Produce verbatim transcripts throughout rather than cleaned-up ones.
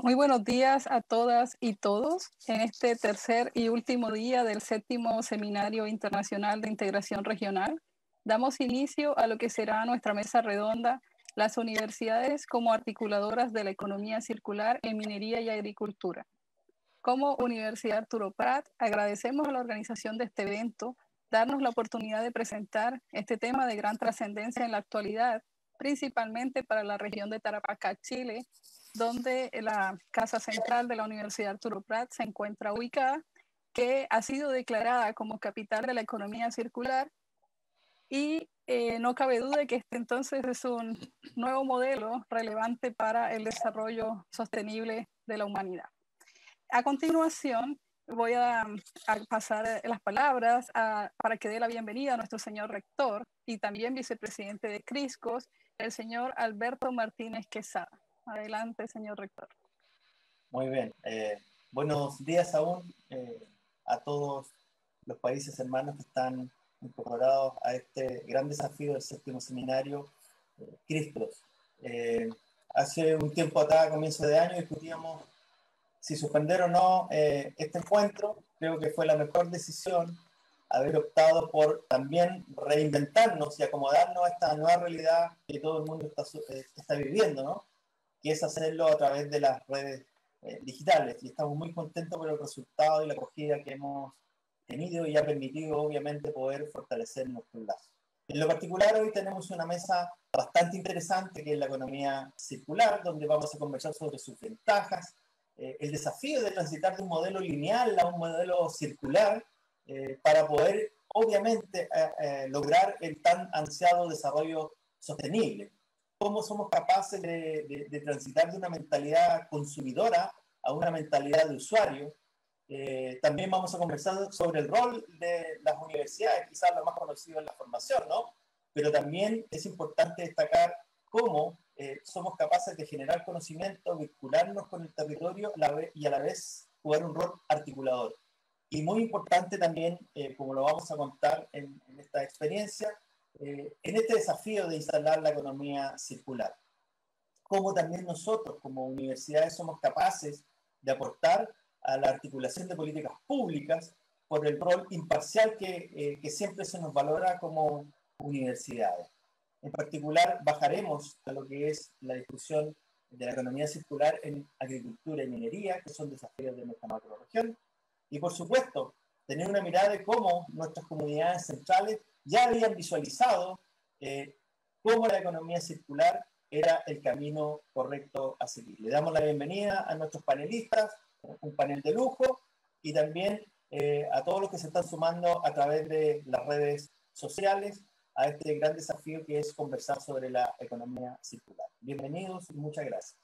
Muy buenos días a todas y todos en este tercer y último día del séptimo Seminario Internacional de Integración Regional. Damos inicio a lo que será nuestra mesa redonda, las universidades como articuladoras de la economía circular en minería y agricultura. Como Universidad Arturo Prat, agradecemos a la organización de este evento darnos la oportunidad de presentar este tema de gran trascendencia en la actualidad, principalmente para la región de Tarapacá, Chile, donde la Casa Central de la Universidad Arturo Prat se encuentra ubicada, que ha sido declarada como capital de la economía circular y eh, no cabe duda de que este entonces es un nuevo modelo relevante para el desarrollo sostenible de la humanidad. A continuación, voy a, a pasar las palabras a, para que dé la bienvenida a nuestro señor rector y también vicepresidente de CRISCOS, el señor Alberto Martínez Quesada. Adelante, señor rector. Muy bien. Eh, buenos días aún eh, a todos los países hermanos que están incorporados a este gran desafío del séptimo seminario eh, CRISCOS. Eh, hace un tiempo atrás, a comienzo de año, discutíamos si suspender o no eh, este encuentro. Creo que fue la mejor decisión haber optado por también reinventarnos y acomodarnos a esta nueva realidad que todo el mundo está, eh, está viviendo, ¿no? Que es hacerlo a través de las redes eh, digitales. Y estamos muy contentos por el resultado y la acogida que hemos tenido y ha permitido, obviamente, poder fortalecer nuestros lazos. En lo particular, hoy tenemos una mesa bastante interesante que es la economía circular, donde vamos a conversar sobre sus ventajas, eh, el desafío de transitar de un modelo lineal a un modelo circular eh, para poder, obviamente, eh, eh, lograr el tan ansiado desarrollo sostenible. Cómo somos capaces de, de, de transitar de una mentalidad consumidora a una mentalidad de usuario. Eh, también vamos a conversar sobre el rol de las universidades, quizás lo más conocido en la formación, ¿no? Pero también es importante destacar cómo eh, somos capaces de generar conocimiento, vincularnos con el territorio la vez, y a la vez jugar un rol articulador. Y muy importante también, eh, como lo vamos a contar en, en esta experiencia, eh, en este desafío de instalar la economía circular. Cómo también nosotros como universidades somos capaces de aportar a la articulación de políticas públicas por el rol imparcial que, eh, que siempre se nos valora como universidades. En particular, bajaremos a lo que es la discusión de la economía circular en agricultura y minería, que son desafíos de nuestra macroregión. Y por supuesto, tener una mirada de cómo nuestras comunidades centrales ya habían visualizado eh, cómo la economía circular era el camino correcto a seguir. Le damos la bienvenida a nuestros panelistas, un panel de lujo, y también eh, a todos los que se están sumando a través de las redes sociales a este gran desafío que es conversar sobre la economía circular. Bienvenidos y muchas gracias.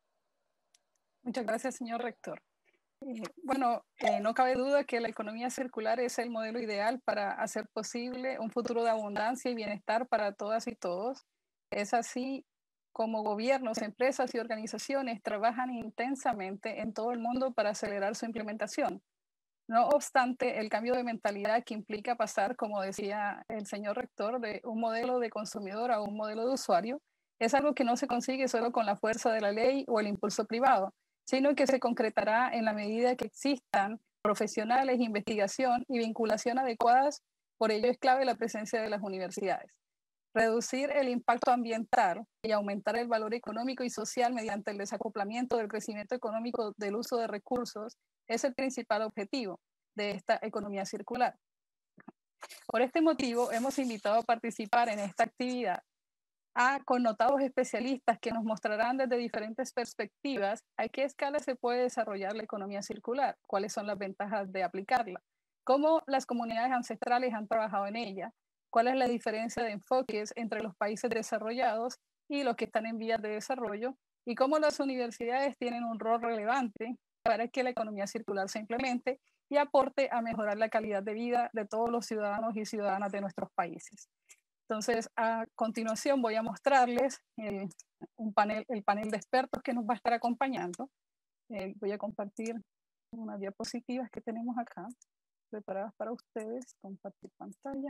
Muchas gracias, señor rector. Eh, bueno, eh, no cabe duda que la economía circular es el modelo ideal para hacer posible un futuro de abundancia y bienestar para todas y todos. Es así como gobiernos, empresas y organizaciones trabajan intensamente en todo el mundo para acelerar su implementación. No obstante, el cambio de mentalidad que implica pasar, como decía el señor rector, de un modelo de consumidor a un modelo de usuario, es algo que no se consigue solo con la fuerza de la ley o el impulso privado, sino que se concretará en la medida que existan profesionales, investigación y vinculación adecuadas. Por ello es clave la presencia de las universidades. Reducir el impacto ambiental y aumentar el valor económico y social mediante el desacoplamiento del crecimiento económico del uso de recursos es el principal objetivo de esta economía circular. Por este motivo, hemos invitado a participar en esta actividad a connotados especialistas que nos mostrarán desde diferentes perspectivas a qué escala se puede desarrollar la economía circular, cuáles son las ventajas de aplicarla, cómo las comunidades ancestrales han trabajado en ella, cuál es la diferencia de enfoques entre los países desarrollados y los que están en vías de desarrollo, y cómo las universidades tienen un rol relevante para que la economía circular se implemente y aporte a mejorar la calidad de vida de todos los ciudadanos y ciudadanas de nuestros países. Entonces, a continuación voy a mostrarles el, un panel, el panel de expertos que nos va a estar acompañando. Eh, voy a compartir unas diapositivas que tenemos acá, preparadas para ustedes. Compartir pantalla.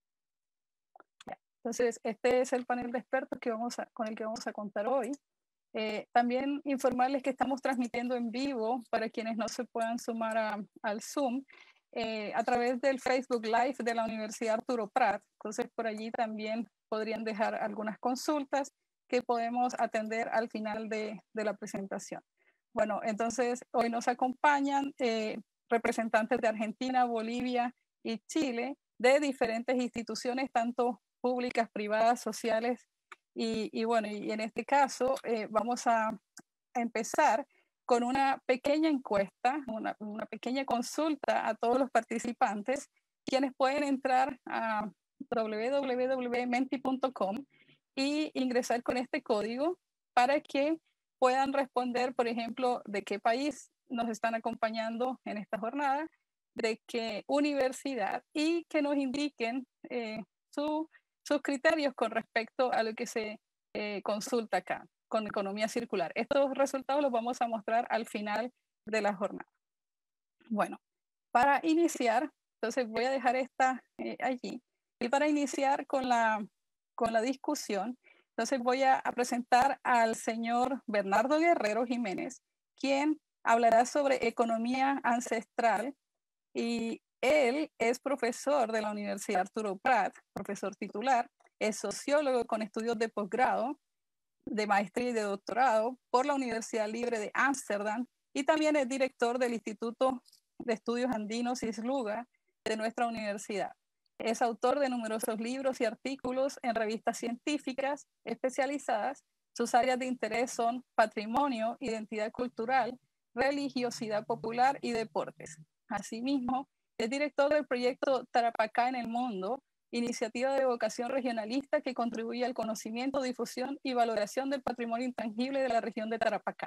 Ya. Entonces, este es el panel de expertos que vamos a, con el que vamos a contar hoy. Eh, también informarles que estamos transmitiendo en vivo para quienes no se puedan sumar a, al Zoom eh, a través del Facebook Live de la Universidad Arturo Prat. Entonces, por allí también podrían dejar algunas consultas que podemos atender al final de, de la presentación. Bueno, entonces hoy nos acompañan eh, representantes de Argentina, Bolivia y Chile de diferentes instituciones, tanto públicas, privadas, sociales. Y, y bueno, y en este caso eh, vamos a, a empezar con una pequeña encuesta, una, una pequeña consulta a todos los participantes, quienes pueden entrar a w w w punto menti punto com y ingresar con este código para que puedan responder, por ejemplo, de qué país nos están acompañando en esta jornada, de qué universidad, y que nos indiquen eh, su, sus criterios con respecto a lo que se eh, consulta acá con economía circular. Estos resultados los vamos a mostrar al final de la jornada. Bueno, para iniciar, entonces voy a dejar esta eh, allí. Y para iniciar con la, con la discusión, entonces voy a, a presentar al señor Bernardo Guerrero Jiménez, quien hablará sobre economía ancestral, y él es profesor de la Universidad Arturo Prat, profesor titular, es sociólogo con estudios de posgrado, de maestría y de doctorado por la Universidad Libre de Ámsterdam, y también es director del Instituto de Estudios Andinos ISLUGA de nuestra universidad. Es autor de numerosos libros y artículos en revistas científicas especializadas. Sus áreas de interés son patrimonio, identidad cultural, religiosidad popular y deportes. Asimismo, es director del proyecto Tarapacá en el Mundo, iniciativa de vocación regionalista que contribuye al conocimiento, difusión y valoración del patrimonio intangible de la región de Tarapacá.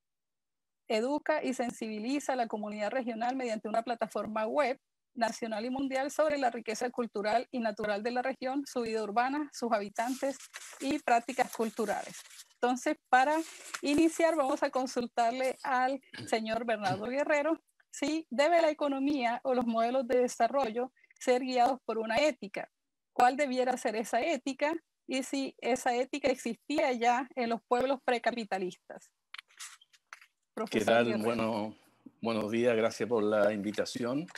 Educa y sensibiliza a la comunidad regional mediante una plataforma web nacional y mundial sobre la riqueza cultural y natural de la región, su vida urbana, sus habitantes y prácticas culturales. Entonces, para iniciar, vamos a consultarle al señor Bernardo Guerrero si debe la economía o los modelos de desarrollo ser guiados por una ética. ¿Cuál debiera ser esa ética? Y si esa ética existía ya en los pueblos precapitalistas. ¿Qué tal? Bueno, buenos días, gracias por la invitación.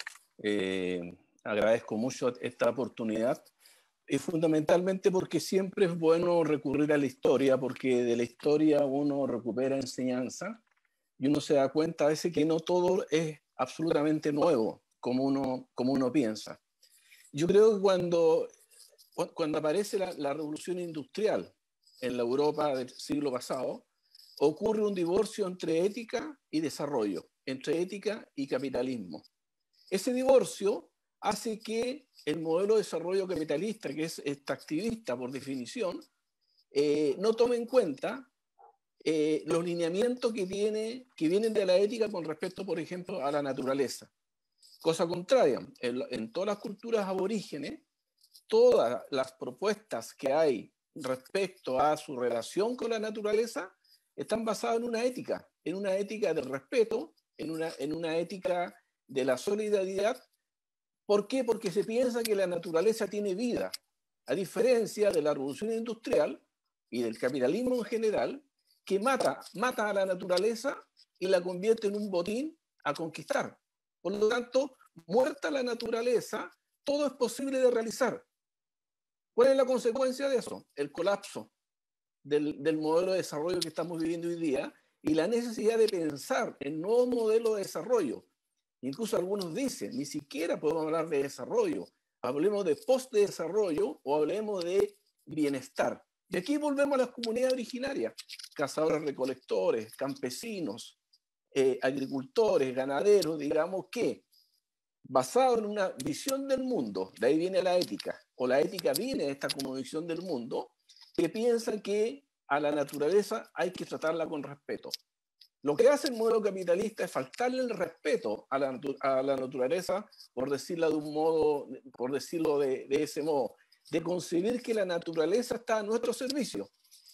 Eh, agradezco mucho esta oportunidad, y fundamentalmente porque siempre es bueno recurrir a la historia, porque de la historia uno recupera enseñanza y uno se da cuenta a veces que no todo es absolutamente nuevo como uno, como uno piensa. Yo creo que cuando, cuando aparece la, la revolución industrial en la Europa del siglo pasado, ocurre un divorcio entre ética y desarrollo, entre ética y capitalismo. Ese divorcio hace que el modelo de desarrollo capitalista, que es extractivista por definición, eh, no tome en cuenta eh, los lineamientos que, tiene, que vienen de la ética con respecto, por ejemplo, a la naturaleza. Cosa contraria, en, en todas las culturas aborígenes, todas las propuestas que hay respecto a su relación con la naturaleza están basadas en una ética, en una ética del respeto, en una, en una ética de la solidaridad. ¿Por qué? Porque se piensa que la naturaleza tiene vida, a diferencia de la revolución industrial y del capitalismo en general, que mata, mata a la naturaleza y la convierte en un botín a conquistar. Por lo tanto, muerta la naturaleza, todo es posible de realizar. ¿Cuál es la consecuencia de eso? El colapso del, del modelo de desarrollo que estamos viviendo hoy día y la necesidad de pensar en nuevos modelos de desarrollo. Incluso algunos dicen, ni siquiera podemos hablar de desarrollo, hablemos de post-desarrollo o hablemos de bienestar. Y aquí volvemos a las comunidades originarias, cazadores recolectores, campesinos, eh, agricultores, ganaderos, digamos que, basado en una visión del mundo, de ahí viene la ética, o la ética viene de esta como visión del mundo, que piensan que a la naturaleza hay que tratarla con respeto. Lo que hace el modelo capitalista es faltarle el respeto a la, a la naturaleza, por decirlo de un modo, por decirlo de, de ese modo, de concebir que la naturaleza está a nuestro servicio.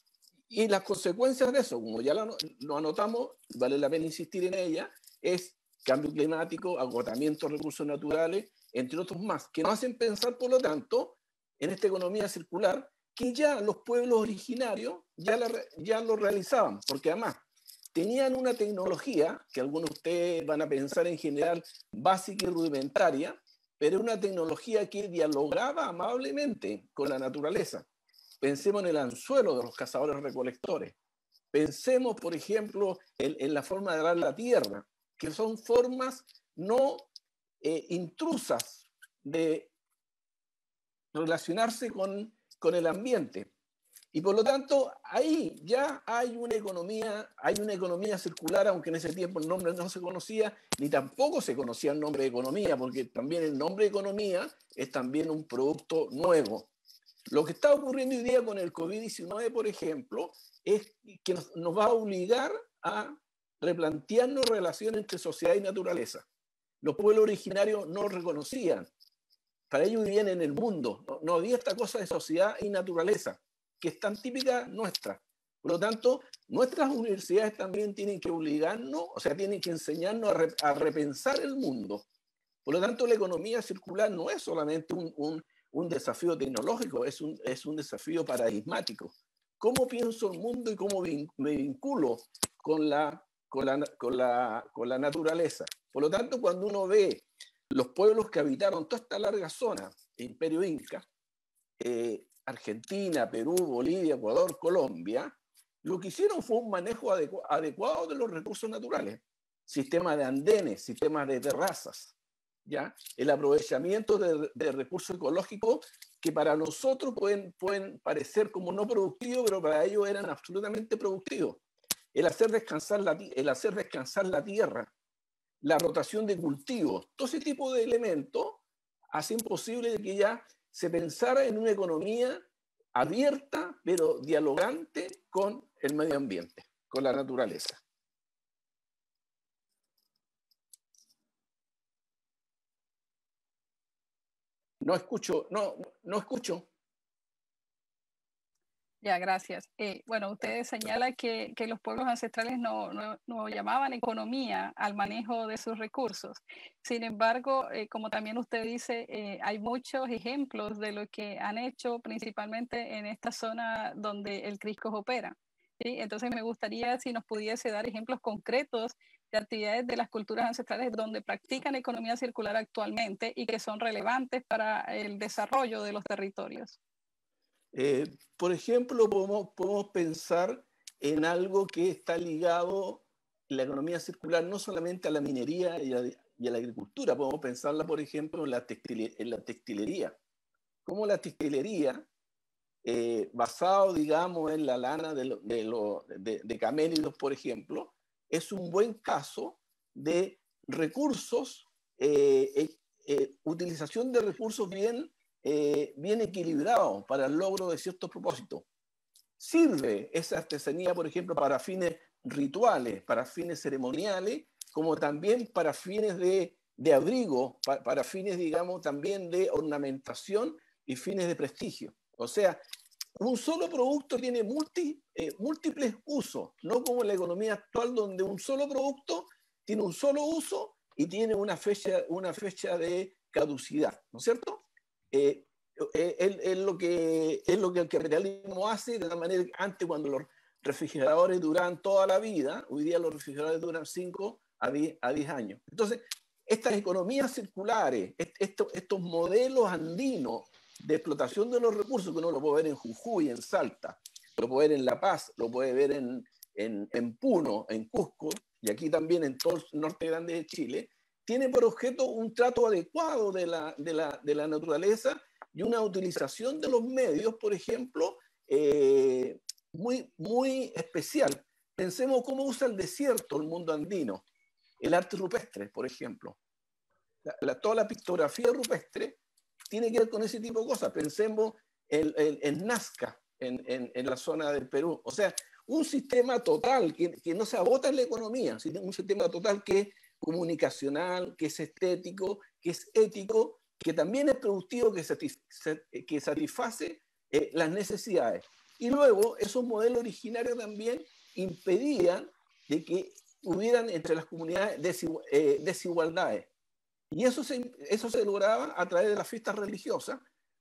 Y las consecuencias de eso, como ya lo, lo anotamos, vale la pena insistir en ella, es cambio climático, agotamiento de recursos naturales, entre otros más, que nos hacen pensar, por lo tanto, en esta economía circular, que ya los pueblos originarios ya, la, ya lo realizaban, porque además tenían una tecnología que algunos de ustedes van a pensar en general básica y rudimentaria, pero una tecnología que dialogaba amablemente con la naturaleza. Pensemos en el anzuelo de los cazadores-recolectores. Pensemos, por ejemplo, en, en la forma de arar la tierra, que son formas no eh, intrusas de relacionarse con, con el ambiente. Y por lo tanto, ahí ya hay una economía, hay una economía circular, aunque en ese tiempo el nombre no se conocía, ni tampoco se conocía el nombre de economía, porque también el nombre de economía es también un producto nuevo. Lo que está ocurriendo hoy día con el COVID diecinueve, por ejemplo, es que nos, nos va a obligar a replantearnos relaciones entre sociedad y naturaleza. Los pueblos originarios no reconocían. Para ellos vivían en el mundo. No, no había esta cosa de sociedad y naturaleza, que es tan típica nuestra. Por lo tanto, nuestras universidades también tienen que obligarnos, o sea, tienen que enseñarnos a, re, a repensar el mundo. Por lo tanto, la economía circular no es solamente un, un, un desafío tecnológico, es un, es un desafío paradigmático. ¿Cómo pienso el mundo y cómo me vinculo con la, con la, con la, con la naturaleza? Por lo tanto, cuando uno ve los pueblos que habitaron toda esta larga zona, el Imperio Inca, eh, Argentina, Perú, Bolivia, Ecuador, Colombia, lo que hicieron fue un manejo adecu adecuado de los recursos naturales. Sistemas de andenes, sistemas de terrazas, ¿ya? El aprovechamiento de, de recursos ecológicos que para nosotros pueden, pueden parecer como no productivos, pero para ellos eran absolutamente productivos. El hacer descansar la, el hacer descansar la tierra, la rotación de cultivos, todo ese tipo de elementos hacen posible que ya se pensara en una economía abierta, pero dialogante con el medio ambiente, con la naturaleza. No escucho, no, no escucho. Ya, gracias. Eh, bueno, usted señala que, que los pueblos ancestrales no, no, no llamaban economía al manejo de sus recursos. Sin embargo, eh, como también usted dice, eh, hay muchos ejemplos de lo que han hecho principalmente en esta zona donde el Crisco opera. ¿Sí? Entonces me gustaría si nos pudiese dar ejemplos concretos de actividades de las culturas ancestrales donde practican economía circular actualmente y que son relevantes para el desarrollo de los territorios. Eh, por ejemplo, podemos, podemos pensar en algo que está ligado, la economía circular, no solamente a la minería y a, y a la agricultura. Podemos pensarla, por ejemplo, en la, textil, en la textilería. Como la textilería, eh, basado, digamos, en la lana de, lo, de, lo, de, de camélidos, por ejemplo, es un buen caso de recursos, eh, eh, eh, utilización de recursos bien Eh, bien equilibrado para el logro de ciertos propósitos. Sirve esa artesanía, por ejemplo, para fines rituales, para fines ceremoniales, como también para fines de, de abrigo, para, para fines, digamos, también de ornamentación y fines de prestigio. O sea, un solo producto tiene multi, eh, múltiples usos, no como la economía actual donde un solo producto tiene un solo uso y tiene una fecha, una fecha de caducidad, ¿no es cierto? Eh, es, es, lo que, es lo que el capitalismo hace, de la manera que antes, cuando los refrigeradores duraban toda la vida, hoy día los refrigeradores duran cinco a diez años. Entonces, estas economías circulares, estos, estos modelos andinos de explotación de los recursos, que uno lo puede ver en Jujuy, en Salta, lo puede ver en La Paz, lo puede ver en, en, en Puno, en Cusco, y aquí también en todo el norte grande de Chile, tiene por objeto un trato adecuado de la, de la, de la naturaleza y una utilización de los medios, por ejemplo, eh, muy, muy especial. Pensemos cómo usa el desierto el mundo andino, el arte rupestre, por ejemplo. La, la, toda la pictografía rupestre tiene que ver con ese tipo de cosas. Pensemos en, en, en Nazca, en, en, en la zona del Perú. O sea, un sistema total que, que no se agota en la economía, sino un sistema total que es comunicacional, que es estético, que es ético, que también es productivo, que, satisf que satisface eh, las necesidades. Y luego esos modelos originarios también impedían de que hubieran entre las comunidades desigual, eh, desigualdades. Y eso se, eso se lograba a través de las fiestas religiosas,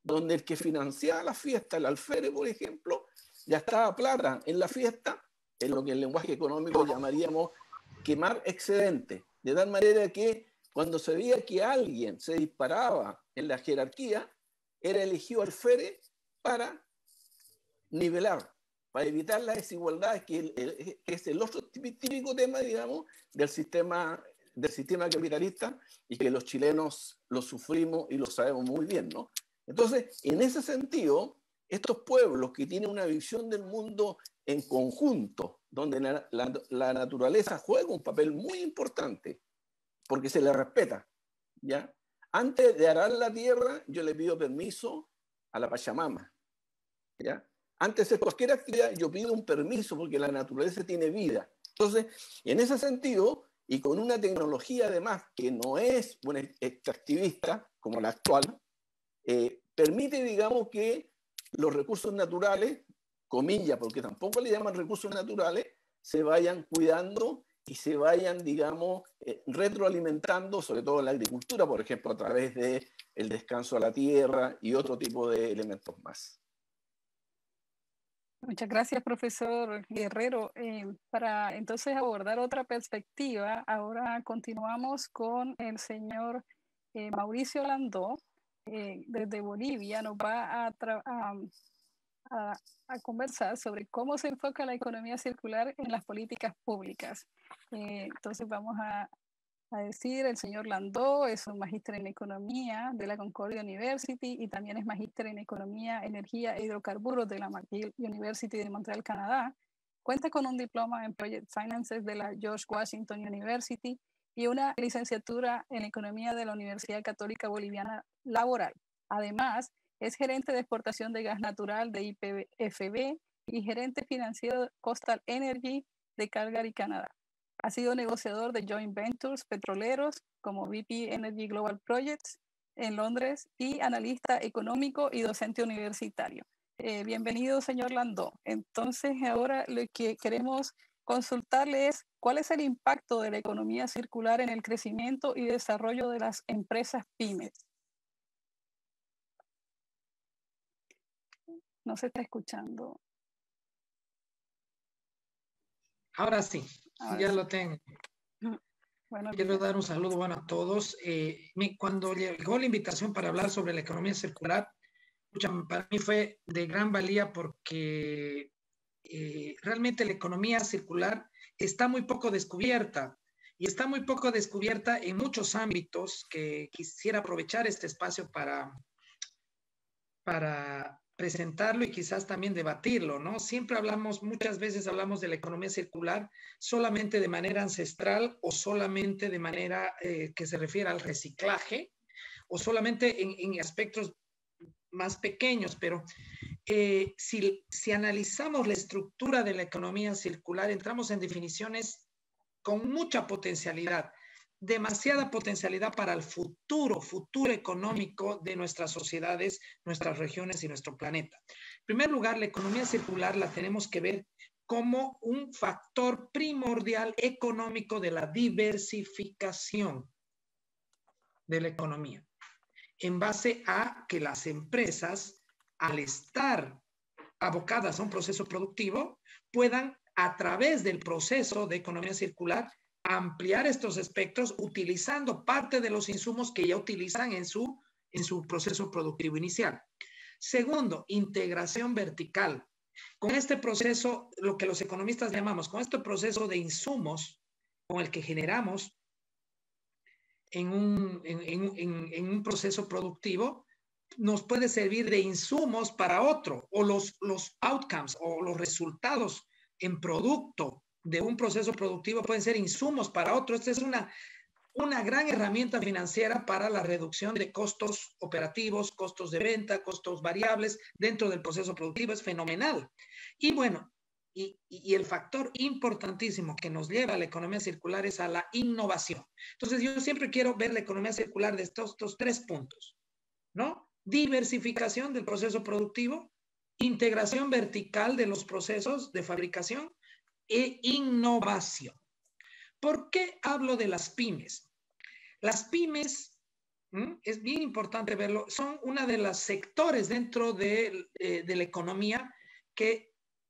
donde el que financiaba la fiesta, el alférez, por ejemplo, gastaba plata en la fiesta, en lo que en lenguaje económico llamaríamos quemar excedente, de tal manera que cuando se veía que alguien se disparaba en la jerarquía, era elegido alférez para nivelar, para evitar las desigualdades, que, el, el, que es el otro típico tema, digamos, del sistema, del sistema capitalista, y que los chilenos lo sufrimos y lo sabemos muy bien, ¿no? Entonces, en ese sentido, estos pueblos que tienen una visión del mundo en conjunto, donde la, la, la naturaleza juega un papel muy importante, porque se le respeta, ¿ya? Antes de arar la tierra, yo le pido permiso a la Pachamama, ¿ya? Antes de cualquier actividad, yo pido un permiso porque la naturaleza tiene vida. Entonces, en ese sentido, y con una tecnología además que no es una extractivista como la actual, eh, permite, digamos, que los recursos naturales, comillas, porque tampoco le llaman recursos naturales, se vayan cuidando y se vayan, digamos, eh, retroalimentando, sobre todo en la agricultura, por ejemplo, a través del descanso a la tierra y otro tipo de elementos más. Muchas gracias, profesor Guerrero. Eh, para entonces abordar otra perspectiva, ahora continuamos con el señor eh, Mauricio Landó, eh, desde Bolivia. Nos va a, a, a, a conversar sobre cómo se enfoca la economía circular en las políticas públicas. Eh, entonces vamos a, a decir, el señor Landó es un magíster en economía de la Concordia University y también es magíster en economía, energía e hidrocarburos de la McGill University de Montreal, Canadá. Cuenta con un diploma en Project Finances de la George Washington University y una licenciatura en economía de la Universidad Católica Boliviana Laboral. Además, es gerente de exportación de gas natural de I P F B y gerente financiero de Coastal Energy de Calgary, Canadá. Ha sido negociador de joint ventures petroleros como V P Energy Global Projects en Londres y analista económico y docente universitario. Eh, bienvenido, señor Landó. Entonces, ahora lo que queremos consultarle es cuál es el impacto de la economía circular en el crecimiento y desarrollo de las empresas pymes. No se está escuchando. Ahora sí, Ahora ya sí. Lo tengo. Bueno, Quiero bien. dar un saludo bueno a todos. Eh, mi, cuando llegó la invitación para hablar sobre la economía circular, para mí fue de gran valía porque eh, realmente la economía circular está muy poco descubierta y está muy poco descubierta en muchos ámbitos que quisiera aprovechar este espacio para, para presentarlo y quizás también debatirlo, ¿no? Siempre hablamos, muchas veces hablamos de la economía circular solamente de manera ancestral o solamente de manera eh, que se refiere al reciclaje o solamente en, en aspectos más pequeños, pero eh, si, si analizamos la estructura de la economía circular, entramos en definiciones con mucha potencialidad, demasiada potencialidad para el futuro, futuro económico de nuestras sociedades, nuestras regiones y nuestro planeta. En primer lugar, la economía circular la tenemos que ver como un factor primordial económico de la diversificación de la economía, en base a que las empresas, al estar abocadas a un proceso productivo, puedan, a través del proceso de economía circular, ampliar estos espectros utilizando parte de los insumos que ya utilizan en su, en su proceso productivo inicial. Segundo, integración vertical. Con este proceso, lo que los economistas llamamos, con este proceso de insumos con el que generamos en un, en, en, en un proceso productivo, nos puede servir de insumos para otro, o los, los outcomes o los resultados en producto de un proceso productivo pueden ser insumos para otro. Esta es una, una gran herramienta financiera para la reducción de costos operativos, costos de venta, costos variables dentro del proceso productivo. Es fenomenal. Y bueno, y, y el factor importantísimo que nos lleva a la economía circular es a la innovación. Entonces yo siempre quiero ver la economía circular de estos, estos tres puntos, ¿no? Diversificación del proceso productivo, integración vertical de los procesos de fabricación e innovación. ¿Por qué hablo de las pymes? Las pymes ¿Mm? Es bien importante verlo. Son una de los sectores dentro de, eh, de la economía que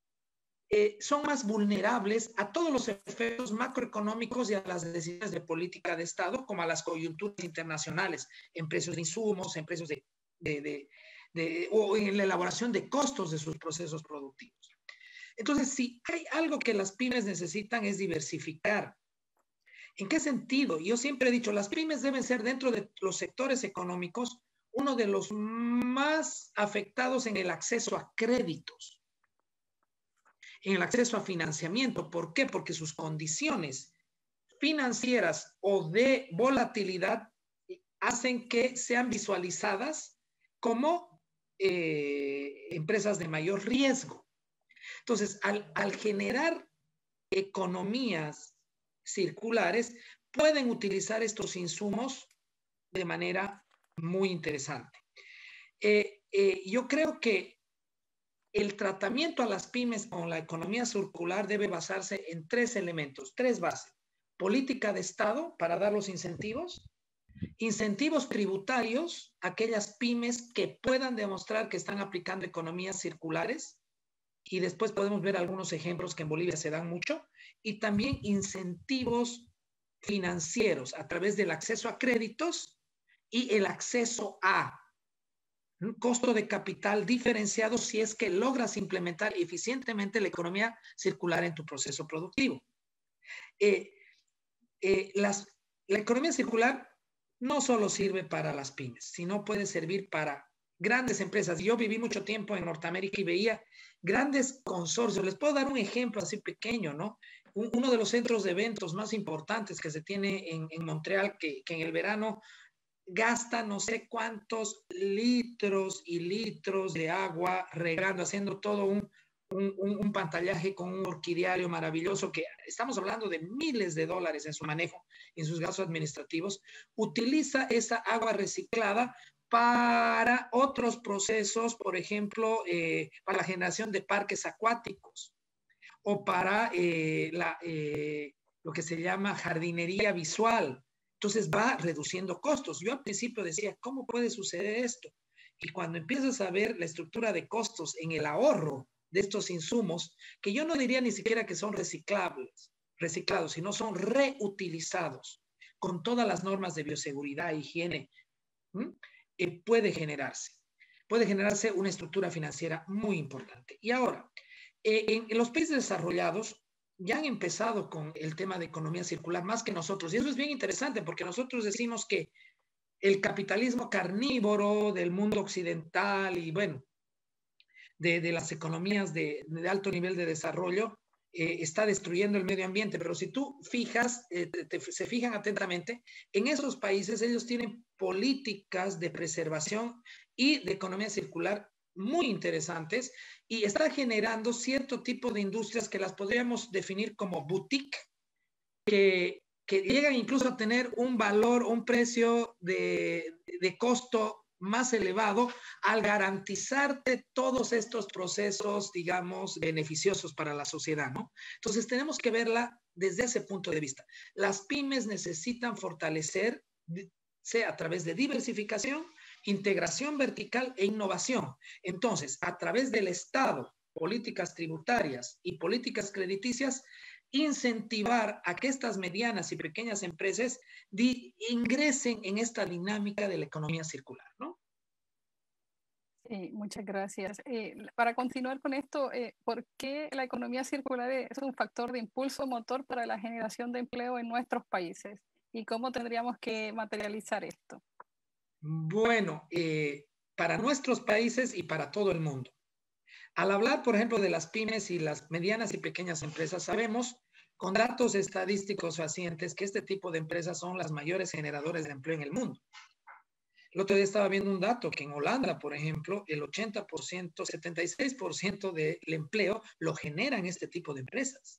eh, son más vulnerables a todos los efectos macroeconómicos y a las decisiones de política de Estado, como a las coyunturas internacionales, en precios de insumos, en precios de, de, de, de o en la elaboración de costos de sus procesos productivos. Entonces, si hay algo que las pymes necesitan es diversificar. ¿En qué sentido? Yo siempre he dicho, las pymes deben ser dentro de los sectores económicos uno de los más afectados en el acceso a créditos, en el acceso a financiamiento. ¿Por qué? Porque sus condiciones financieras o de volatilidad hacen que sean visualizadas como eh, empresas de mayor riesgo. Entonces, al, al generar economías circulares, pueden utilizar estos insumos de manera muy interesante. Eh, eh, yo creo que el tratamiento a las pymes con la economía circular debe basarse en tres elementos, tres bases. Política de Estado para dar los incentivos, incentivos tributarios a aquellas pymes que puedan demostrar que están aplicando economías circulares, y después podemos ver algunos ejemplos que en Bolivia se dan mucho, y también incentivos financieros a través del acceso a créditos y el acceso a un costo de capital diferenciado si es que logras implementar eficientemente la economía circular en tu proceso productivo. Eh, eh, las, la economía circular no solo sirve para las pymes, sino puede servir para grandes empresas. Yo viví mucho tiempo en Norteamérica y veía grandes consorcios. Les puedo dar un ejemplo así pequeño, ¿no? Un, uno de los centros de eventos más importantes que se tiene en, en Montreal, que, que en el verano gasta no sé cuántos litros y litros de agua regando, haciendo todo un, un, un pantallaje con un orquidiario maravilloso, que estamos hablando de miles de dólares en su manejo, en sus gastos administrativos. Utiliza esa agua reciclada para otros procesos, por ejemplo, eh, para la generación de parques acuáticos o para eh, la, eh, lo que se llama jardinería visual. Entonces va reduciendo costos. Yo al principio decía, ¿cómo puede suceder esto? Y cuando empiezas a ver la estructura de costos en el ahorro de estos insumos, que yo no diría ni siquiera que son reciclables, reciclados, sino son reutilizados con todas las normas de bioseguridad e higiene, ¿m? Eh, puede generarse, puede generarse una estructura financiera muy importante. Y ahora, eh, en, en los países desarrollados ya han empezado con el tema de economía circular más que nosotros. Y eso es bien interesante porque nosotros decimos que el capitalismo carnívoro del mundo occidental y bueno, de, de las economías de, de alto nivel de desarrollo eh, está destruyendo el medio ambiente. Pero si tú fijas, eh, te, te, se fijan atentamente, en esos países ellos tienen políticas de preservación y de economía circular muy interesantes y está generando cierto tipo de industrias que las podríamos definir como boutique, que, que llegan incluso a tener un valor, un precio de, de costo más elevado al garantizarte todos estos procesos, digamos, beneficiosos para la sociedad, ¿no? Entonces tenemos que verla desde ese punto de vista. Las pymes necesitan fortalecer, sea a través de diversificación, integración vertical e innovación. Entonces, a través del Estado, políticas tributarias y políticas crediticias, incentivar a que estas medianas y pequeñas empresas di, ingresen en esta dinámica de la economía circular, ¿no? Sí, muchas gracias. Eh, para continuar con esto, eh, ¿por qué la economía circular es un factor de impulso motor para la generación de empleo en nuestros países? ¿Y cómo tendríamos que materializar esto? Bueno, eh, para nuestros países y para todo el mundo. Al hablar, por ejemplo, de las pymes y las medianas y pequeñas empresas, sabemos con datos estadísticos fehacientes que este tipo de empresas son las mayores generadoras de empleo en el mundo. El otro día estaba viendo un dato que en Holanda, por ejemplo, el ochenta por ciento, setenta y seis por ciento del empleo lo generan este tipo de empresas.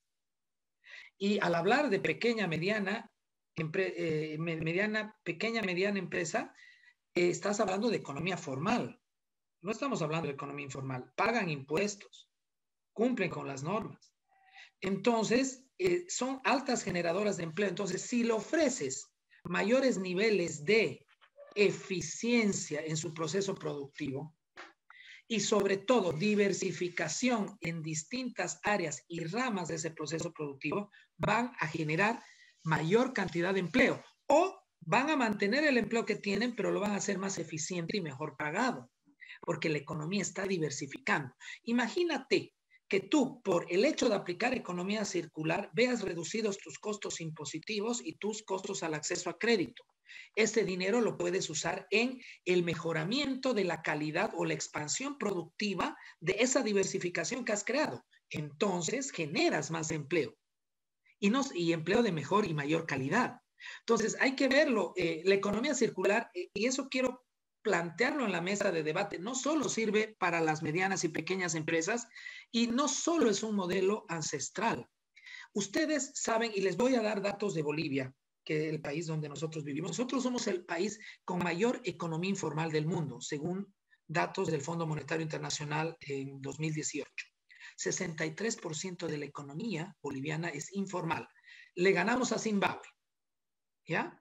Y al hablar de pequeña, mediana, eh, mediana, pequeña, mediana empresa, eh, estás hablando de economía formal. No estamos hablando de economía informal. Pagan impuestos, cumplen con las normas. Entonces, eh, son altas generadoras de empleo. Entonces, si le ofreces mayores niveles de eficiencia en su proceso productivo y sobre todo diversificación en distintas áreas y ramas de ese proceso productivo, van a generar mayor cantidad de empleo o van a mantener el empleo que tienen, pero lo van a hacer más eficiente y mejor pagado, porque la economía está diversificando. Imagínate que tú, por el hecho de aplicar economía circular, veas reducidos tus costos impositivos y tus costos al acceso a crédito. Este dinero lo puedes usar en el mejoramiento de la calidad o la expansión productiva de esa diversificación que has creado. Entonces, generas más empleo y, no, y empleo de mejor y mayor calidad. Entonces, hay que verlo. Eh, la economía circular, eh, y eso quiero plantearlo en la mesa de debate, no solo sirve para las medianas y pequeñas empresas y no solo es un modelo ancestral. Ustedes saben, y les voy a dar datos de Bolivia, que es el país donde nosotros vivimos. Nosotros somos el país con mayor economía informal del mundo, según datos del Fondo Monetario Internacional en dos mil dieciocho. sesenta y tres por ciento de la economía boliviana es informal. Le ganamos a Zimbabue. ¿Ya?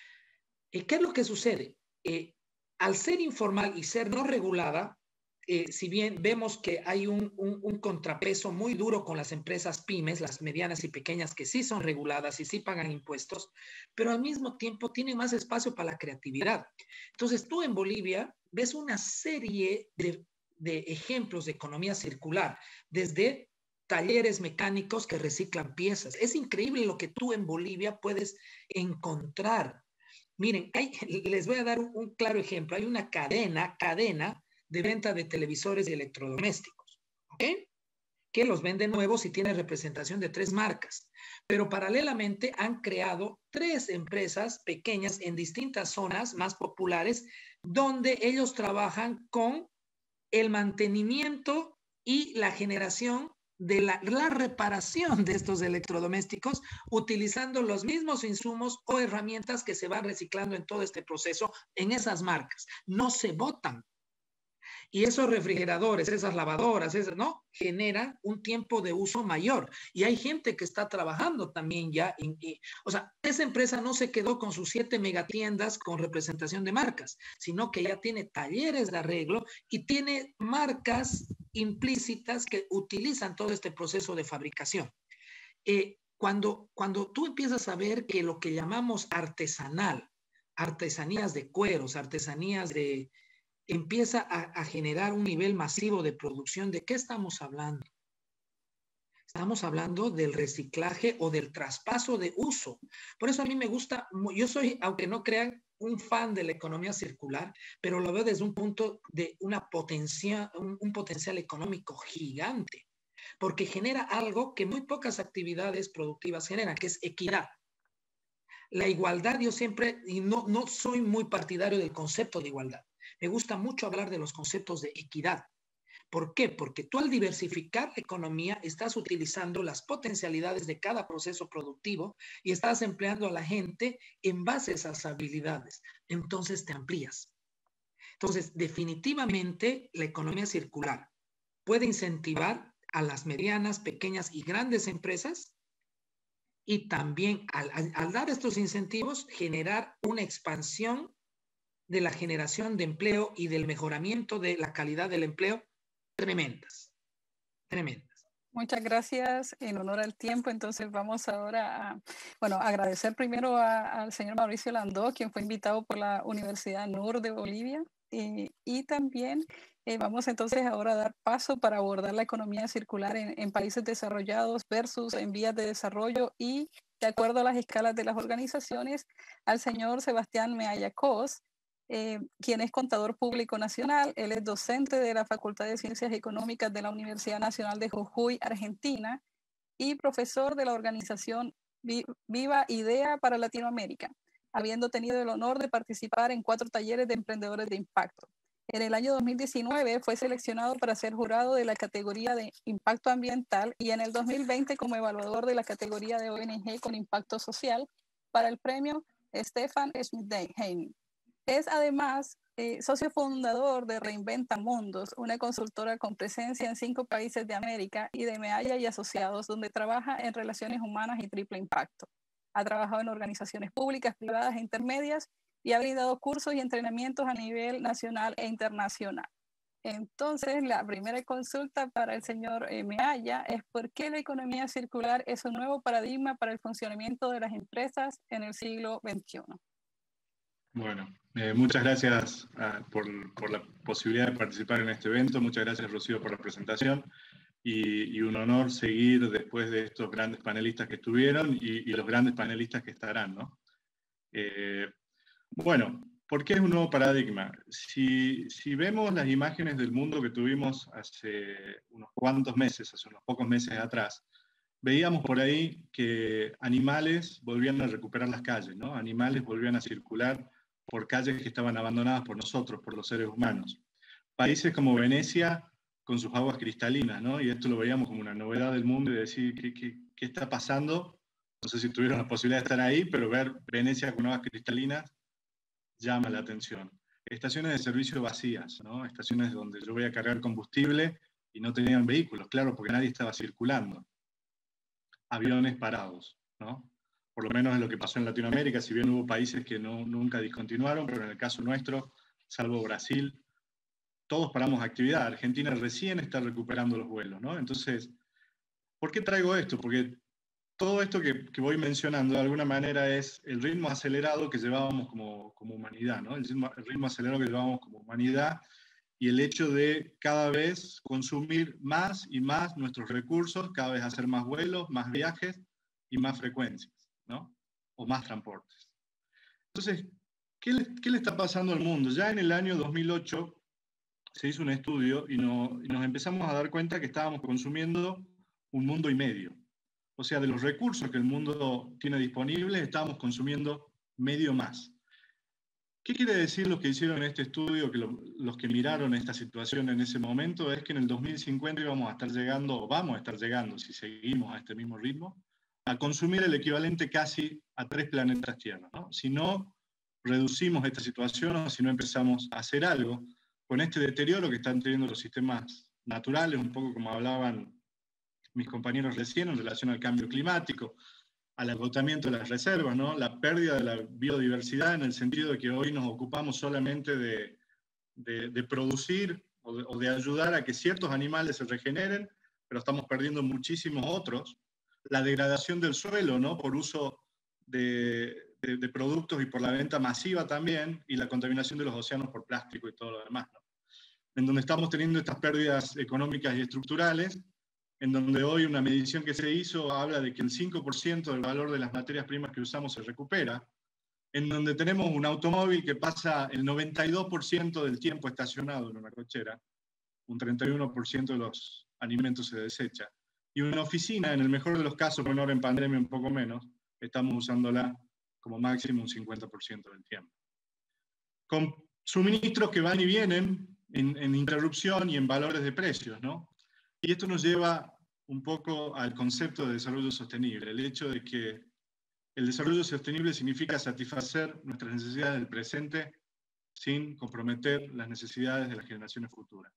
¿Y qué es lo que sucede? Eh, al ser informal y ser no regulada, eh, si bien vemos que hay un, un, un contrapeso muy duro con las empresas pymes, las medianas y pequeñas que sí son reguladas y sí pagan impuestos, pero al mismo tiempo tienen más espacio para la creatividad. Entonces tú en Bolivia ves una serie de, de ejemplos de economía circular, desde talleres mecánicos que reciclan piezas. Es increíble lo que tú en Bolivia puedes encontrar. Miren, hay, les voy a dar un, un claro ejemplo. Hay una cadena, cadena de venta de televisores y electrodomésticos, ¿ok? Que los vende nuevos y tiene representación de tres marcas. Pero paralelamente han creado tres empresas pequeñas en distintas zonas más populares donde ellos trabajan con el mantenimiento y la generación de la, la reparación de estos electrodomésticos utilizando los mismos insumos o herramientas que se van reciclando en todo este proceso en esas marcas. No se botan. Y esos refrigeradores, esas lavadoras, esas, ¿no? Generan un tiempo de uso mayor. Y hay gente que está trabajando también ya. En, en, o sea, esa empresa no se quedó con sus siete megatiendas con representación de marcas, sino que ya tiene talleres de arreglo y tiene marcas implícitas que utilizan todo este proceso de fabricación. Eh, cuando, cuando tú empiezas a ver que lo que llamamos artesanal, artesanías de cueros, artesanías de... empieza a, a generar un nivel masivo de producción, ¿de qué estamos hablando? Estamos hablando del reciclaje o del traspaso de uso. Por eso a mí me gusta, yo soy, aunque no crean, un fan de la economía circular, pero lo veo desde un punto de una potencia, un, un potencial económico gigante, porque genera algo que muy pocas actividades productivas generan, que es equidad. La igualdad, yo siempre, y no, no soy muy partidario del concepto de igualdad. Me gusta mucho hablar de los conceptos de equidad. ¿Por qué? Porque tú al diversificar la economía estás utilizando las potencialidades de cada proceso productivo y estás empleando a la gente en base a esas habilidades. Entonces te amplías. Entonces, definitivamente la economía circular puede incentivar a las medianas, pequeñas y grandes empresas y también al, al, al dar estos incentivos generar una expansión de la generación de empleo y del mejoramiento de la calidad del empleo tremendas, tremendas. Muchas gracias. En honor al tiempo, entonces vamos ahora a, bueno, agradecer primero a, al señor Mauricio Landó, quien fue invitado por la Universidad N U R de Bolivia, eh, y también eh, vamos entonces ahora a dar paso para abordar la economía circular en, en países desarrollados versus en vías de desarrollo y de acuerdo a las escalas de las organizaciones, al señor Sebastián Meaya Cos, Eh, quien es contador público nacional. Él es docente de la Facultad de Ciencias Económicas de la Universidad Nacional de Jujuy, Argentina, y profesor de la organización Viva Idea para Latinoamérica, habiendo tenido el honor de participar en cuatro talleres de emprendedores de impacto. En el año dos mil diecinueve fue seleccionado para ser jurado de la categoría de impacto ambiental y en el dos mil veinte como evaluador de la categoría de O N G con impacto social para el premio Stefan Schmidheiny. Es además eh, socio fundador de Reinventa Mundos, una consultora con presencia en cinco países de América y de Meaya y Asociados, donde trabaja en relaciones humanas y triple impacto. Ha trabajado en organizaciones públicas, privadas e intermedias y ha brindado cursos y entrenamientos a nivel nacional e internacional. Entonces, la primera consulta para el señor eh, Meaya es ¿por qué la economía circular es un nuevo paradigma para el funcionamiento de las empresas en el siglo veintiuno? Bueno, eh, muchas gracias uh, por, por la posibilidad de participar en este evento. Muchas gracias, Rocío, por la presentación. Y, y un honor seguir después de estos grandes panelistas que estuvieron y, y los grandes panelistas que estarán, ¿no? Eh, bueno, ¿por qué es un nuevo paradigma? Si, si vemos las imágenes del mundo que tuvimos hace unos cuantos meses, hace unos pocos meses atrás, veíamos por ahí que animales volvían a recuperar las calles, ¿no? Animales volvían a circular por calles que estaban abandonadas por nosotros, por los seres humanos. Países como Venecia, con sus aguas cristalinas, ¿no? Y esto lo veíamos como una novedad del mundo y decir, ¿qué, qué, qué está pasando? No sé si tuvieron la posibilidad de estar ahí, pero ver Venecia con aguas cristalinas llama la atención. Estaciones de servicio vacías, ¿no? Estaciones donde yo voy a cargar combustible y no tenían vehículos, claro, porque nadie estaba circulando. Aviones parados, ¿no? Por lo menos es lo que pasó en Latinoamérica, si bien hubo países que no, nunca discontinuaron, pero en el caso nuestro, salvo Brasil, todos paramos actividad. Argentina recién está recuperando los vuelos, ¿no? Entonces, ¿por qué traigo esto? Porque todo esto que, que voy mencionando de alguna manera es el ritmo acelerado que llevábamos como, como humanidad, ¿no? El ritmo, el ritmo acelerado que llevábamos como humanidad y el hecho de cada vez consumir más y más nuestros recursos, cada vez hacer más vuelos, más viajes y más frecuencias, ¿no? O más transportes. Entonces, ¿qué le, qué le está pasando al mundo? Ya en el año dos mil ocho se hizo un estudio y, no, y nos empezamos a dar cuenta que estábamos consumiendo un mundo y medio. O sea, de los recursos que el mundo tiene disponibles, estábamos consumiendo medio más. ¿Qué quiere decir lo que hicieron en este estudio, que lo, los que miraron esta situación en ese momento? Es que en el dos mil cincuenta íbamos a estar llegando, o vamos a estar llegando, si seguimos a este mismo ritmo, a consumir el equivalente casi a tres planetas Tierra, ¿no? Si no reducimos esta situación o si no empezamos a hacer algo con este deterioro que están teniendo los sistemas naturales, un poco como hablaban mis compañeros recién en relación al cambio climático, al agotamiento de las reservas, ¿no? La pérdida de la biodiversidad en el sentido de que hoy nos ocupamos solamente de, de, de producir o de, o de ayudar a que ciertos animales se regeneren, pero estamos perdiendo muchísimos otros. La degradación del suelo, ¿no? Por uso de, de, de productos y por la venta masiva también, y la contaminación de los océanos por plástico y todo lo demás, ¿no? En donde estamos teniendo estas pérdidas económicas y estructurales, en donde hoy una medición que se hizo habla de que el cinco por ciento del valor de las materias primas que usamos se recupera, en donde tenemos un automóvil que pasa el noventa y dos por ciento del tiempo estacionado en una cochera, un treinta y uno por ciento de los alimentos se desecha, y una oficina, en el mejor de los casos, bueno, ahora en pandemia un poco menos, estamos usándola como máximo un cincuenta por ciento del tiempo. Con suministros que van y vienen en, en interrupción y en valores de precios, ¿no? Y esto nos lleva un poco al concepto de desarrollo sostenible, el hecho de que el desarrollo sostenible significa satisfacer nuestras necesidades del presente sin comprometer las necesidades de las generaciones futuras.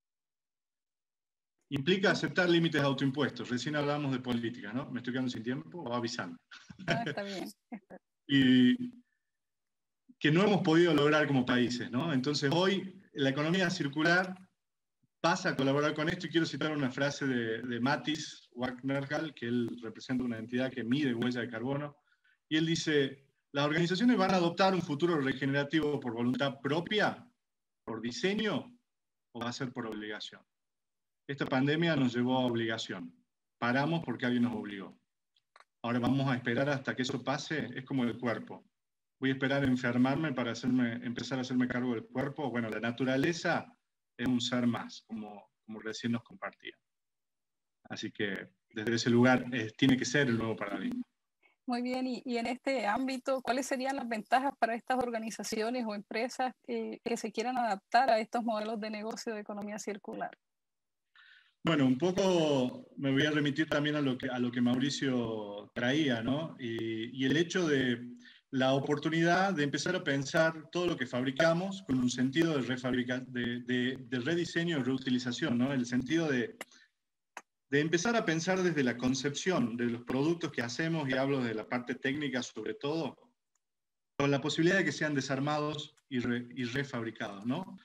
Implica aceptar límites autoimpuestos. Recién hablamos de política, ¿no? ¿Me estoy quedando sin tiempo o avisando? No, está bien. Está... Y que no hemos podido lograr como países, ¿no? Entonces hoy la economía circular pasa a colaborar con esto, y quiero citar una frase de, de Mattis Wagnerhall, que él representa una entidad que mide huella de carbono, y él dice, las organizaciones van a adoptar un futuro regenerativo por voluntad propia, por diseño, o va a ser por obligación. Esta pandemia nos llevó a obligación. Paramos porque alguien nos obligó. Ahora vamos a esperar hasta que eso pase. Es como el cuerpo. Voy a esperar a enfermarme para hacerme, empezar a hacerme cargo del cuerpo. Bueno, la naturaleza es un ser más, como, como recién nos compartía. Así que desde ese lugar eh, tiene que ser el nuevo paradigma. Muy bien, y, y en este ámbito, ¿cuáles serían las ventajas para estas organizaciones o empresas eh, que se quieran adaptar a estos modelos de negocio de economía circular? Bueno, un poco me voy a remitir también a lo que, a lo que Mauricio traía, ¿no? Y, y el hecho de la oportunidad de empezar a pensar todo lo que fabricamos con un sentido de, refabrica, de, de, de rediseño y reutilización, ¿no? El sentido de, de empezar a pensar desde la concepción de los productos que hacemos, y hablo de la parte técnica sobre todo, con la posibilidad de que sean desarmados y, re, y refabricados, ¿no?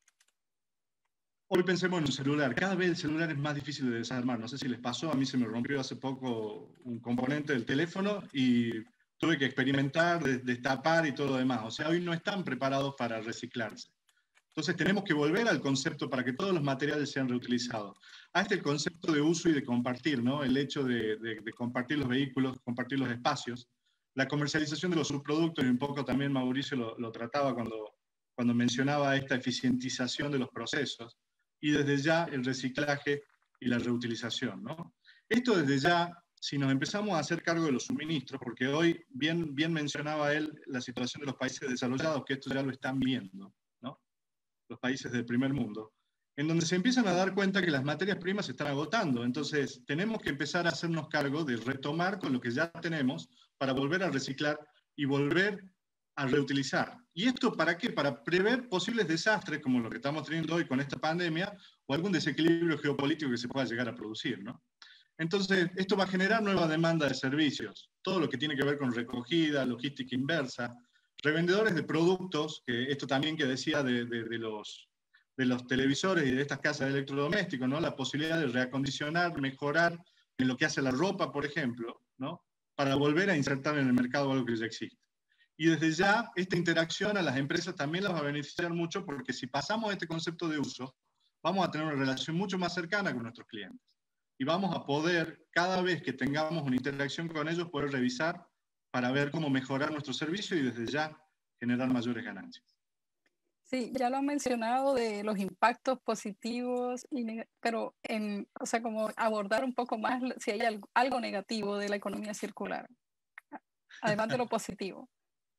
Hoy pensemos en un celular. Cada vez el celular es más difícil de desarmar. No sé si les pasó, a mí se me rompió hace poco un componente del teléfono y tuve que experimentar, destapar y todo lo demás. O sea, hoy no están preparados para reciclarse. Entonces tenemos que volver al concepto para que todos los materiales sean reutilizados. A este concepto de uso y de compartir, ¿no? El hecho de, de, de compartir los vehículos, compartir los espacios. La comercialización de los subproductos, y un poco también Mauricio lo, lo trataba cuando, cuando mencionaba esta eficientización de los procesos. Y desde ya el reciclaje y la reutilización, ¿no? Esto desde ya, si nos empezamos a hacer cargo de los suministros, porque hoy bien, bien mencionaba él la situación de los países desarrollados, que esto ya lo están viendo, ¿no? Los países del primer mundo, en donde se empiezan a dar cuenta que las materias primas se están agotando. Entonces tenemos que empezar a hacernos cargo de retomar con lo que ya tenemos para volver a reciclar y volver a reutilizar. ¿Y esto para qué? Para prever posibles desastres como lo que estamos teniendo hoy con esta pandemia o algún desequilibrio geopolítico que se pueda llegar a producir, ¿no? Entonces, esto va a generar nueva demanda de servicios, todo lo que tiene que ver con recogida, logística inversa, revendedores de productos, que esto también que decía de, de, de, los, de los televisores y de estas casas de electrodomésticos, ¿no? La posibilidad de reacondicionar, mejorar en lo que hace la ropa, por ejemplo, ¿no? Para volver a insertar en el mercado algo que ya existe. Y desde ya, esta interacción a las empresas también las va a beneficiar mucho porque si pasamos a este concepto de uso, vamos a tener una relación mucho más cercana con nuestros clientes. Y vamos a poder, cada vez que tengamos una interacción con ellos, poder revisar para ver cómo mejorar nuestro servicio y desde ya generar mayores ganancias. Sí, ya lo han mencionado de los impactos positivos, y pero en, o sea, como abordar un poco más si hay algo, algo negativo de la economía circular, además de lo positivo.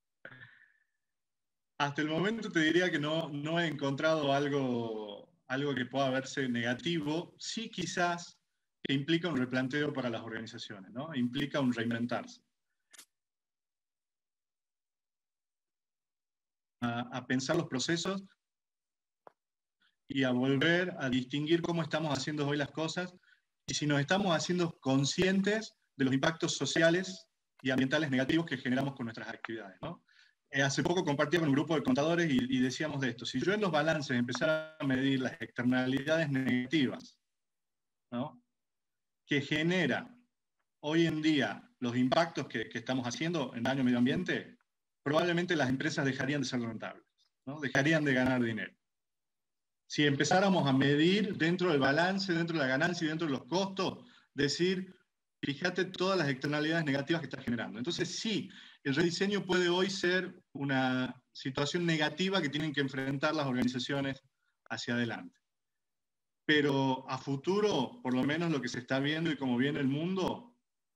Hasta el momento te diría que no, no he encontrado algo, algo que pueda verse negativo. Sí, quizás que implica un replanteo para las organizaciones, ¿no? Implica un reinventarse. A, a pensar los procesos y a volver a distinguir cómo estamos haciendo hoy las cosas y si nos estamos haciendo conscientes de los impactos sociales y ambientales negativos que generamos con nuestras actividades, ¿no? Eh, hace poco compartía con un grupo de contadores y, y decíamos de esto, si yo en los balances empezara a medir las externalidades negativas, ¿no? Que genera hoy en día los impactos que, que estamos haciendo en daño al medio ambiente, probablemente las empresas dejarían de ser rentables, ¿no? Dejarían de ganar dinero. Si empezáramos a medir dentro del balance, dentro de la ganancia y dentro de los costos, decir, fíjate todas las externalidades negativas que está generando. Entonces sí, el rediseño puede hoy ser una situación negativa que tienen que enfrentar las organizaciones hacia adelante. Pero a futuro, por lo menos lo que se está viendo y cómo viene el mundo,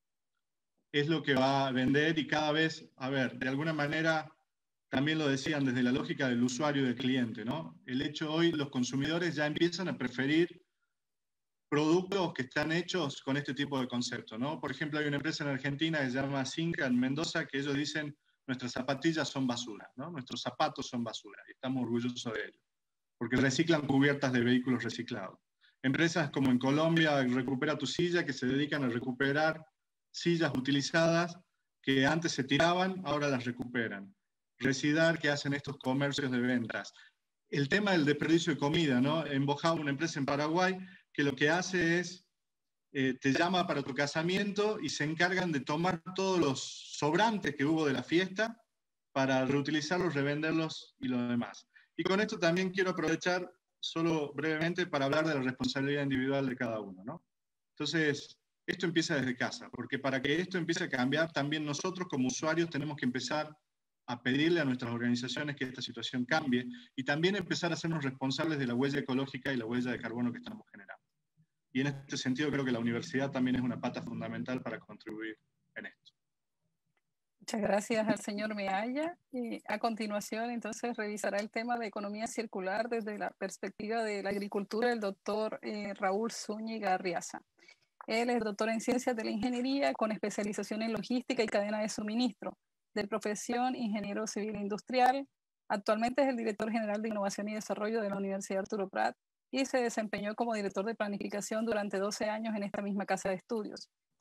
es lo que va a vender y cada vez, a ver, de alguna manera, también lo decían desde la lógica del usuario y del cliente, ¿no? El hecho hoy, los consumidores ya empiezan a preferir productos que están hechos con este tipo de concepto, ¿no? Por ejemplo, hay una empresa en Argentina que se llama Cinca en Mendoza, que ellos dicen, nuestras zapatillas son basura, ¿no? Nuestros zapatos son basura, y estamos orgullosos de ello, porque reciclan cubiertas de vehículos reciclados. Empresas como en Colombia, Recupera tu Silla, que se dedican a recuperar sillas utilizadas que antes se tiraban, ahora las recuperan. Recidar, que hacen estos comercios de ventas. El tema del desperdicio de comida, ¿no? En Bojao, una empresa en Paraguay, que lo que hace es, eh, te llama para tu casamiento y se encargan de tomar todos los sobrantes que hubo de la fiesta para reutilizarlos, revenderlos y lo demás. Y con esto también quiero aprovechar solo brevemente para hablar de la responsabilidad individual de cada uno, ¿no? Entonces, esto empieza desde casa, porque para que esto empiece a cambiar, también nosotros como usuarios tenemos que empezar a pedirle a nuestras organizaciones que esta situación cambie y también empezar a hacernos responsables de la huella ecológica y la huella de carbono que estamos generando. Y en este sentido creo que la universidad también es una pata fundamental para contribuir en esto. Muchas gracias al señor Mealla. Y a continuación, entonces, revisará el tema de economía circular desde la perspectiva de la agricultura el doctor eh, Raúl Zúñiga Arriaza. Él es doctor en Ciencias de la Ingeniería con especialización en Logística y Cadena de Suministro, de profesión ingeniero civil e industrial. Actualmente es el director general de Innovación y Desarrollo de la Universidad Arturo Prat y se desempeñó como director de planificación durante doce años en esta misma casa de estudios.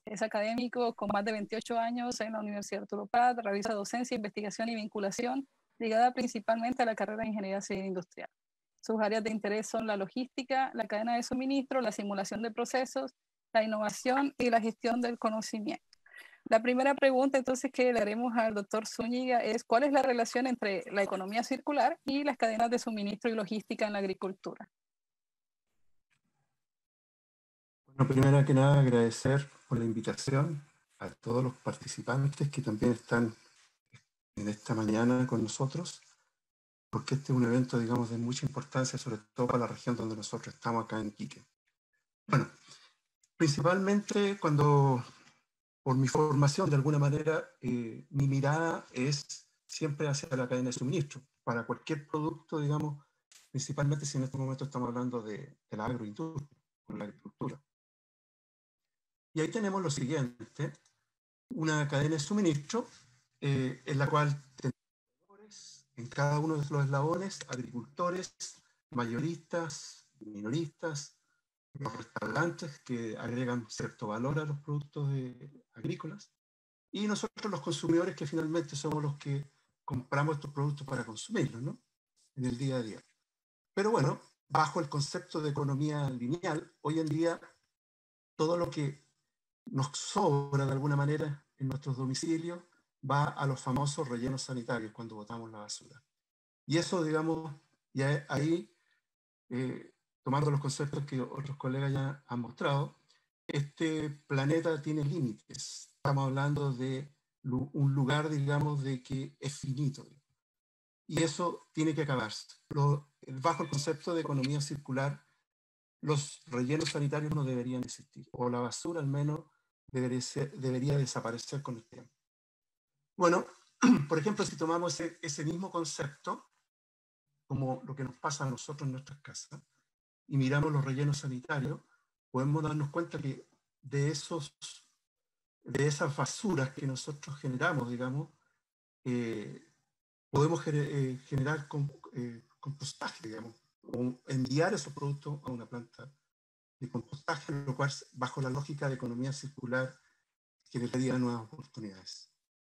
Es académico con más de veintiocho años en la Universidad Arturo Prat, realiza docencia, investigación y vinculación ligada principalmente a la carrera de Ingeniería Civil Industrial. Sus áreas de interés son la logística, la cadena de suministro, la simulación de procesos, la innovación y la gestión del conocimiento. La primera pregunta entonces que le haremos al doctor Zúñiga es ¿cuál es la relación entre la economía circular y las cadenas de suministro y logística en la agricultura? Bueno, primero que nada agradecer por la invitación a todos los participantes que también están en esta mañana con nosotros, porque este es un evento, digamos, de mucha importancia, sobre todo para la región donde nosotros estamos acá en Iquique. Bueno, principalmente cuando, por mi formación, de alguna manera, eh, mi mirada es siempre hacia la cadena de suministro, para cualquier producto, digamos, principalmente si en este momento estamos hablando de, de la agroindustria, o la agricultura. Y ahí tenemos lo siguiente, una cadena de suministro eh, en la cual tenemos en cada uno de los eslabones agricultores, mayoristas, minoristas, los restaurantes que agregan cierto valor a los productos de, agrícolas, y nosotros los consumidores que finalmente somos los que compramos estos productos para consumirlos, ¿no? En el día a día. Pero bueno, bajo el concepto de economía lineal, hoy en día todo lo que nos sobra de alguna manera en nuestros domicilios va a los famosos rellenos sanitarios cuando botamos la basura. Y eso, digamos, ya ahí, eh, tomando los conceptos que otros colegas ya han mostrado, este planeta tiene límites. Estamos hablando de un lugar, digamos, de que es finito. Y eso tiene que acabarse. Lo, bajo el concepto de economía circular, los rellenos sanitarios no deberían existir, o la basura al menos debería, ser, debería desaparecer con el tiempo. Bueno, por ejemplo, si tomamos ese, ese mismo concepto, como lo que nos pasa a nosotros en nuestras casas, y miramos los rellenos sanitarios, podemos darnos cuenta que de, esos, de esas basuras que nosotros generamos, digamos, eh, podemos gener, eh, generar con, eh, compostaje, digamos, o enviar esos productos a una planta de compostaje, lo cual, bajo la lógica de economía circular, generaría nuevas oportunidades.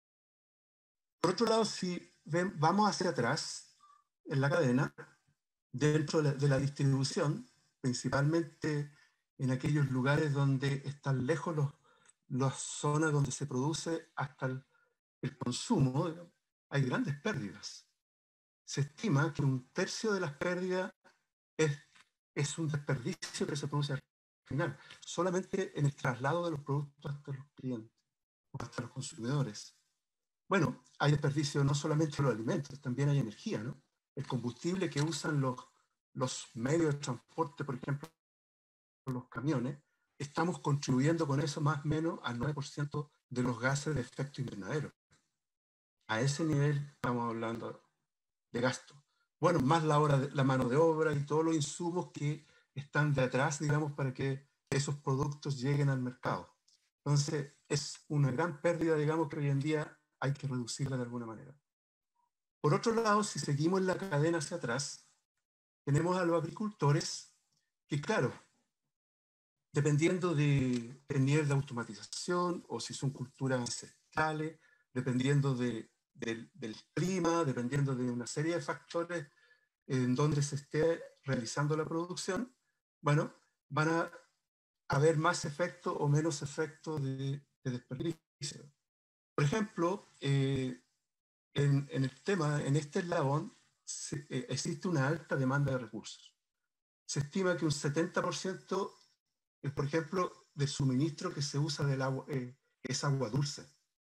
Por otro lado, si ven, vamos hacia atrás en la cadena, dentro de la, de la distribución, principalmente en aquellos lugares donde están lejos los, las zonas donde se produce hasta el, el consumo, hay grandes pérdidas. Se estima que un tercio de las pérdidas es, es un desperdicio que se produce al final, solamente en el traslado de los productos hasta los clientes o hasta los consumidores. Bueno, hay desperdicio no solamente en los alimentos, también hay energía, ¿no? El combustible que usan los, los medios de transporte, por ejemplo, los camiones, estamos contribuyendo con eso más o menos al nueve por ciento de los gases de efecto invernadero. A ese nivel estamos hablando de gasto. Bueno, más la, hora de, la mano de obra y todos los insumos que están detrás, digamos, para que esos productos lleguen al mercado. Entonces, es una gran pérdida, digamos, que hoy en día hay que reducirla de alguna manera. Por otro lado, si seguimos la cadena hacia atrás, tenemos a los agricultores que, claro, dependiendo de, del nivel de automatización o si son culturas ancestrales, dependiendo de, de, del clima, dependiendo de una serie de factores en donde se esté realizando la producción, bueno, van a haber más efecto o menos efecto de, de desperdicio. Por ejemplo, eh, en, en el tema, en este eslabón, se, eh, existe una alta demanda de recursos. Se estima que un setenta por ciento es, por ejemplo, del suministro que se usa del agua, eh, es agua dulce.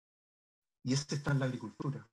Y este está en la agricultura.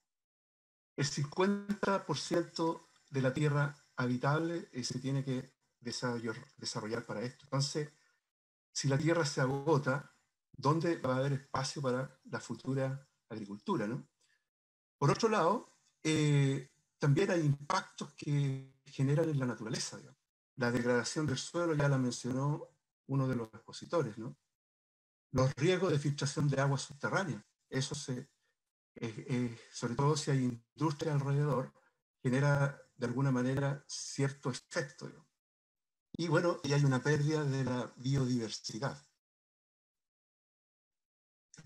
El cincuenta por ciento de la tierra habitable eh, se tiene que desarrollar, desarrollar para esto. Entonces, si la tierra se agota, ¿dónde va a haber espacio para la futura agricultura, ¿no? Por otro lado, eh, también hay impactos que generan en la naturaleza, digamos. La degradación del suelo ya la mencionó uno de los expositores, ¿no? Los riesgos de filtración de agua subterránea, eso se, eh, eh, sobre todo si hay industria alrededor, genera de alguna manera cierto efecto, digamos. Y bueno, y hay una pérdida de la biodiversidad.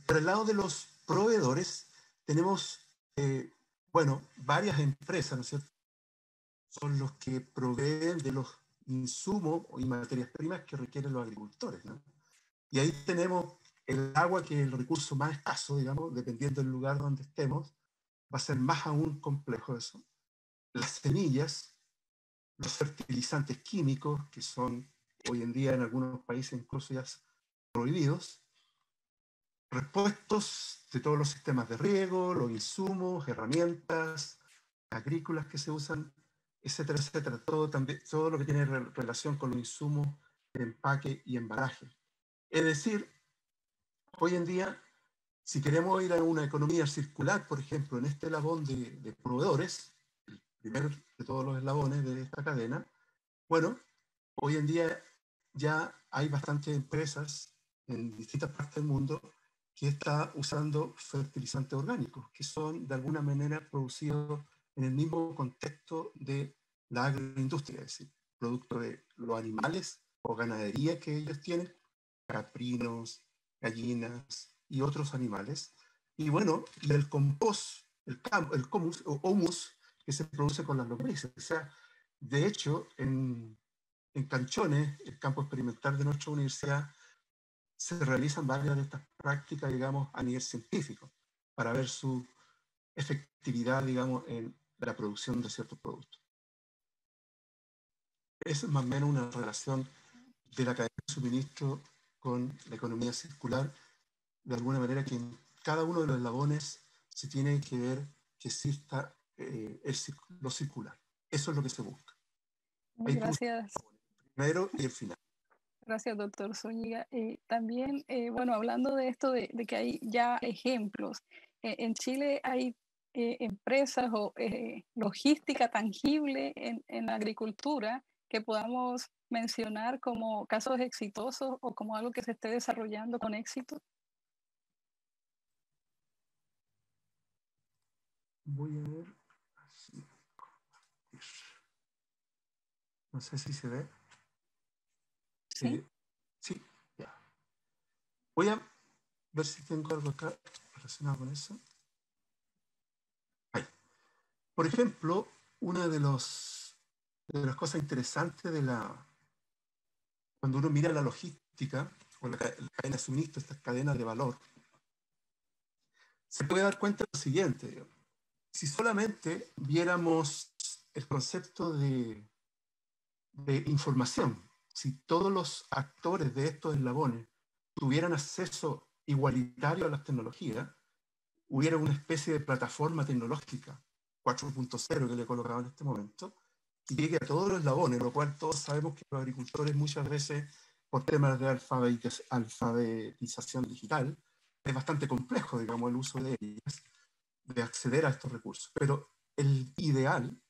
Por el lado de los proveedores, tenemos, eh, bueno, varias empresas, ¿no es cierto? Son los que proveen de los insumos y materias primas que requieren los agricultores, ¿no? Y ahí tenemos el agua, que es el recurso más escaso, digamos, dependiendo del lugar donde estemos, va a ser más aún complejo eso. Las semillas, los fertilizantes químicos, que son hoy en día en algunos países incluso ya prohibidos, repuestos de todos los sistemas de riego, los insumos, herramientas agrícolas que se usan, etcétera, etcétera. Todo, también, todo lo que tiene re relación con los insumos de empaque y embalaje. Es decir, hoy en día, si queremos ir a una economía circular, por ejemplo, en este eslabón de, de proveedores, el primero de todos los eslabones de esta cadena, bueno, hoy en día ya hay bastantes empresas en distintas partes del mundo que están usando fertilizantes orgánicos, que son de alguna manera producidos en el mismo contexto de la agroindustria, es decir, producto de los animales o ganadería que ellos tienen, caprinos, gallinas y otros animales. Y bueno, y el compost, el, el humus, o humus que se produce con las lombrices. O sea, de hecho, en, en Canchones, el campo experimental de nuestra universidad, se realizan varias de estas prácticas, digamos, a nivel científico, para ver su efectividad, digamos, en la producción de ciertos productos. Esa es más o menos una relación de la cadena de suministro con la economía circular, de alguna manera que en cada uno de los eslabones se tiene que ver que exista eh, el, lo circular. Eso es lo que se busca. Muy gracias. Primero y el final. Gracias, doctor Zúñiga. Eh, también, eh, bueno, hablando de esto, de, de que hay ya ejemplos. Eh, en Chile hay eh, empresas o eh, logística tangible en, en la agricultura que podamos mencionar como casos exitosos o como algo que se esté desarrollando con éxito. Voy a ver. No sé si se ve. Sí. Eh, sí, ya. Voy a ver si tengo algo acá relacionado con eso. Ahí. Por ejemplo, una de, los, de las cosas interesantes de la... Cuando uno mira la logística o la, la cadena de suministro, estas cadenas de valor, se puede dar cuenta de lo siguiente. Digamos. Si solamente viéramos el concepto de, de información, si todos los actores de estos eslabones tuvieran acceso igualitario a las tecnologías, hubiera una especie de plataforma tecnológica cuatro punto cero que le he colocado en este momento, y llegue a todos los eslabones, lo cual todos sabemos que los agricultores muchas veces, por temas de alfabetiz alfabetización digital, es bastante complejo, digamos, el uso de ellas, de acceder a estos recursos. Pero el ideal,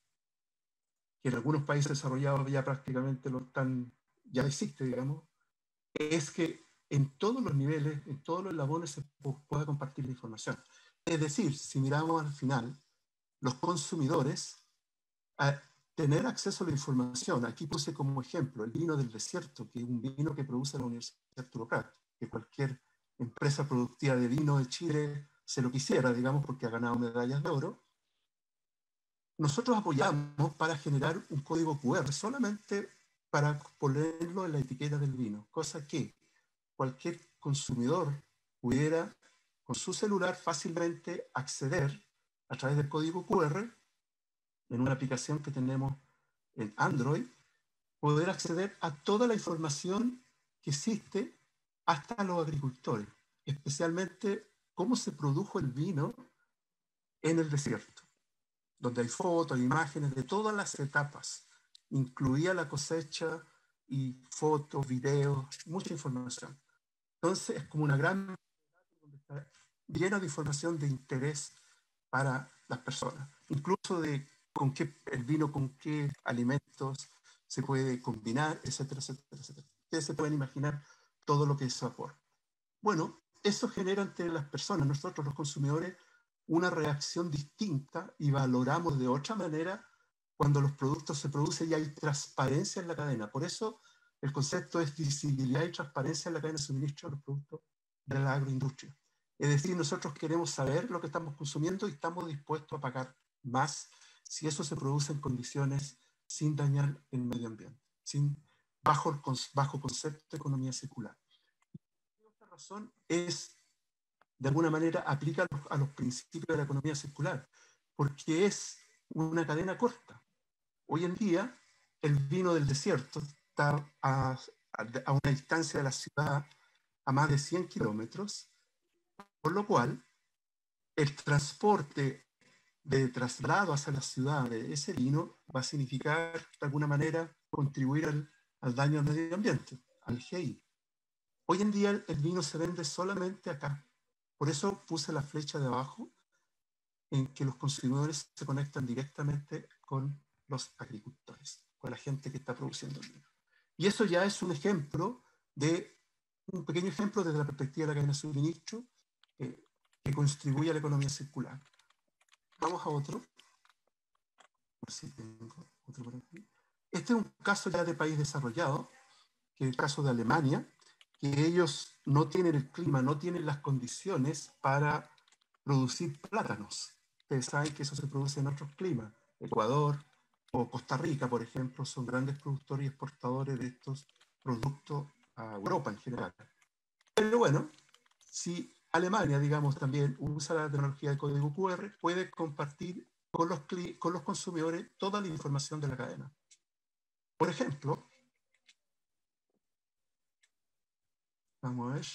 que en algunos países desarrollados ya prácticamente lo están, ya existe, digamos, es que en todos los niveles, en todos los eslabones se pueda compartir la información. Es decir, si miramos al final, los consumidores, a tener acceso a la información, aquí puse como ejemplo el vino del desierto, que es un vino que produce la Universidad Arturo Prat, que cualquier empresa productiva de vino de Chile se lo quisiera, digamos, porque ha ganado medallas de oro. Nosotros apoyamos para generar un código cu erre solamente para ponerlo en la etiqueta del vino, cosa que cualquier consumidor pudiera con su celular fácilmente acceder a través del código cu erre en una aplicación que tenemos en Android, poder acceder a toda la información que existe hasta los agricultores, especialmente cómo se produjo el vino en el desierto, donde hay fotos, imágenes de todas las etapas, incluida la cosecha y fotos, videos, mucha información. Entonces es como una gran llena de información de interés para las personas, incluso de con qué el vino, con qué alimentos se puede combinar, etcétera, etcétera, etcétera. Ustedes se pueden imaginar todo lo que eso aporta. Bueno, eso genera entre las personas, nosotros los consumidores, una reacción distinta y valoramos de otra manera cuando los productos se producen y hay transparencia en la cadena. Por eso el concepto es visibilidad y transparencia en la cadena de suministro de los productos de la agroindustria. Es decir, nosotros queremos saber lo que estamos consumiendo y estamos dispuestos a pagar más si eso se produce en condiciones sin dañar el medio ambiente, sin, bajo, el, bajo concepto de economía circular. Y otra razón es, de alguna manera, aplica a los, a los principios de la economía circular, porque es una cadena corta. Hoy en día, el vino del desierto está a, a, a una distancia de la ciudad a más de cien kilómetros, por lo cual el transporte de traslado hacia la ciudad de ese vino va a significar, de alguna manera, contribuir al, al daño al medio ambiente, al G I. Hoy en día el, el vino se vende solamente acá. Por eso puse la flecha de abajo en que los consumidores se conectan directamente con los agricultores, con la gente que está produciendo el vino. Y eso ya es un ejemplo de, un pequeño ejemplo desde la perspectiva de la cadena de suministro eh, que contribuye a la economía circular. Vamos a otro. A ver si tengo otro por aquí. Este es un caso ya de país desarrollado, que es el caso de Alemania, que ellos no tienen el clima, no tienen las condiciones para producir plátanos. Ustedes saben que eso se produce en otros climas. Ecuador o Costa Rica, por ejemplo, son grandes productores y exportadores de estos productos a Europa en general. Pero bueno, si Alemania, digamos, también usa la tecnología de código Q R, puede compartir con los, con los consumidores toda la información de la cadena. Por ejemplo, vamos a ver.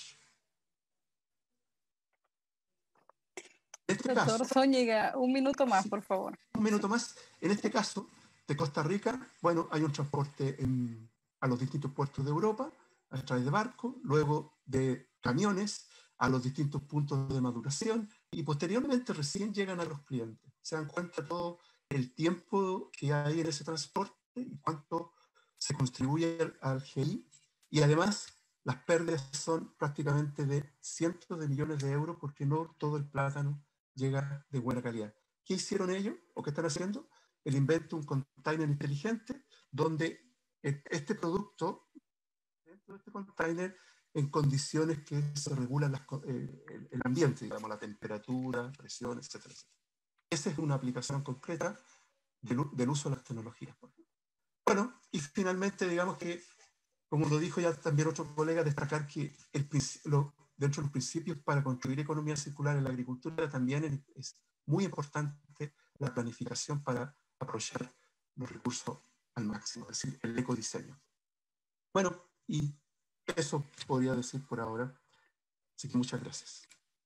En este Doctor caso, Zúñiga, un minuto más, sí, por favor. Un minuto más. En este caso, de Costa Rica, bueno, hay un transporte en, a los distintos puertos de Europa a través de barco, luego de camiones a los distintos puntos de maduración y posteriormente recién llegan a los clientes. Se dan cuenta todo el tiempo que hay en ese transporte y cuánto se contribuye al, al G I, y además las pérdidas son prácticamente de cientos de millones de euros porque no todo el plátano llega de buena calidad. ¿Qué hicieron ellos o qué están haciendo? El invento de un container inteligente donde este producto, dentro de este container, en condiciones que se regulan las, eh, el ambiente, digamos, la temperatura, presión, etcétera, etcétera. Esa es una aplicación concreta del, del uso de las tecnologías. Bueno, y finalmente, digamos que, como lo dijo ya también otro colega, destacar que el, lo, dentro de los principios para construir economía circular en la agricultura también es, es muy importante la planificación para aprovechar los recursos al máximo, es decir, el ecodiseño. Bueno, y eso podría decir por ahora. Así que muchas gracias.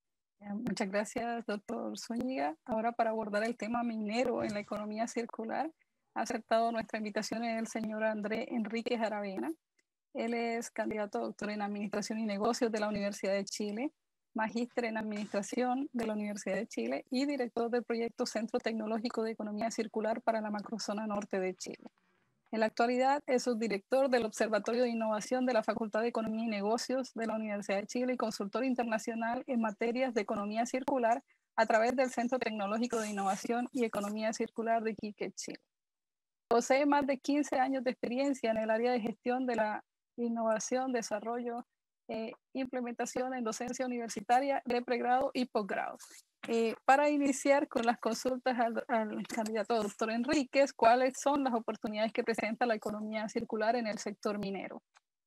Muchas gracias, doctor Zúñiga. Ahora, para abordar el tema minero en la economía circular, ha aceptado nuestra invitación el señor André Enríquez Aravena. Él es candidato a doctor en Administración y Negocios de la Universidad de Chile, magíster en Administración de la Universidad de Chile y director del proyecto Centro Tecnológico de Economía Circular para la Macrozona Norte de Chile. En la actualidad es subdirector del Observatorio de Innovación de la Facultad de Economía y Negocios de la Universidad de Chile y consultor internacional en materias de economía circular a través del Centro Tecnológico de Innovación y Economía Circular de Iquique, Chile. Posee más de quince años de experiencia en el área de gestión de la innovación, desarrollo, eh, implementación en docencia universitaria de pregrado y posgrado. Eh, para iniciar con las consultas al, al candidato doctor Enríquez, ¿cuáles son las oportunidades que presenta la economía circular en el sector minero?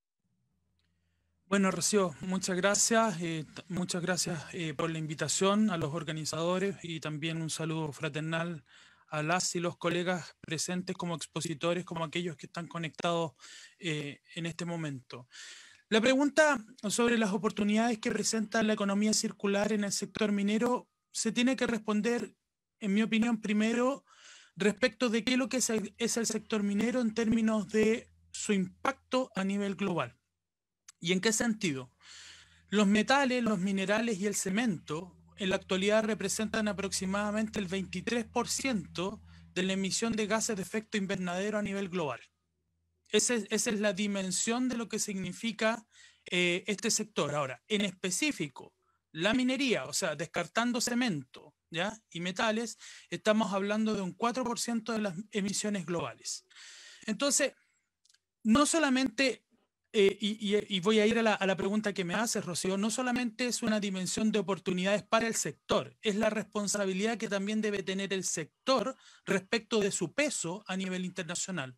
Bueno, Rocío, muchas gracias. Eh, muchas gracias eh, por la invitación a los organizadores y también un saludo fraternal a las y los colegas presentes como expositores, como aquellos que están conectados eh, en este momento. La pregunta sobre las oportunidades que presenta la economía circular en el sector minero se tiene que responder, en mi opinión, primero respecto de qué es lo que es el, es el sector minero en términos de su impacto a nivel global. ¿Y en qué sentido? Los metales, los minerales y el cemento en la actualidad representan aproximadamente el veintitrés por ciento de la emisión de gases de efecto invernadero a nivel global. Ese, esa es la dimensión de lo que significa eh, este sector. Ahora, en específico, la minería, o sea, descartando cemento, ¿ya? y metales, estamos hablando de un cuatro por ciento de las emisiones globales. Entonces, no solamente eh, y, y, y voy a ir a la, a la pregunta que me haces, Rocío, no solamente es una dimensión de oportunidades para el sector, es la responsabilidad que también debe tener el sector respecto de su peso a nivel internacional.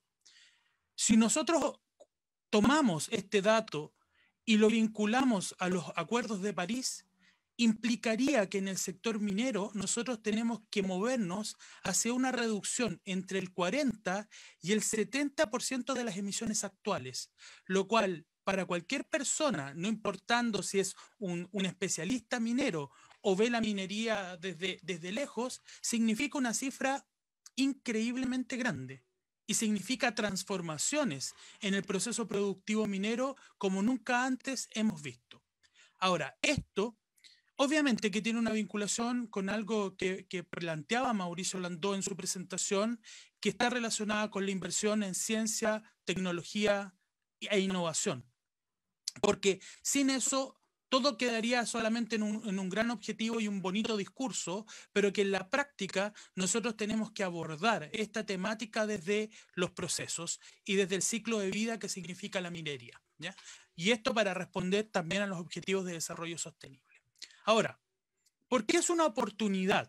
Si nosotros tomamos este dato y lo vinculamos a los acuerdos de París, implicaría que en el sector minero nosotros tenemos que movernos hacia una reducción entre el cuarenta y el setenta por ciento de las emisiones actuales, lo cual para cualquier persona, no importando si es un, un especialista minero o ve la minería desde, desde lejos, significa una cifra increíblemente grande y significa transformaciones en el proceso productivo minero como nunca antes hemos visto. Ahora, esto obviamente que tiene una vinculación con algo que, que planteaba Mauricio Landó en su presentación, que está relacionada con la inversión en ciencia, tecnología e innovación. Porque sin eso todo quedaría solamente en un, en un gran objetivo y un bonito discurso, pero que en la práctica nosotros tenemos que abordar esta temática desde los procesos y desde el ciclo de vida que significa la minería, ¿ya? Y esto para responder también a los objetivos de desarrollo sostenible. Ahora, ¿por qué es una oportunidad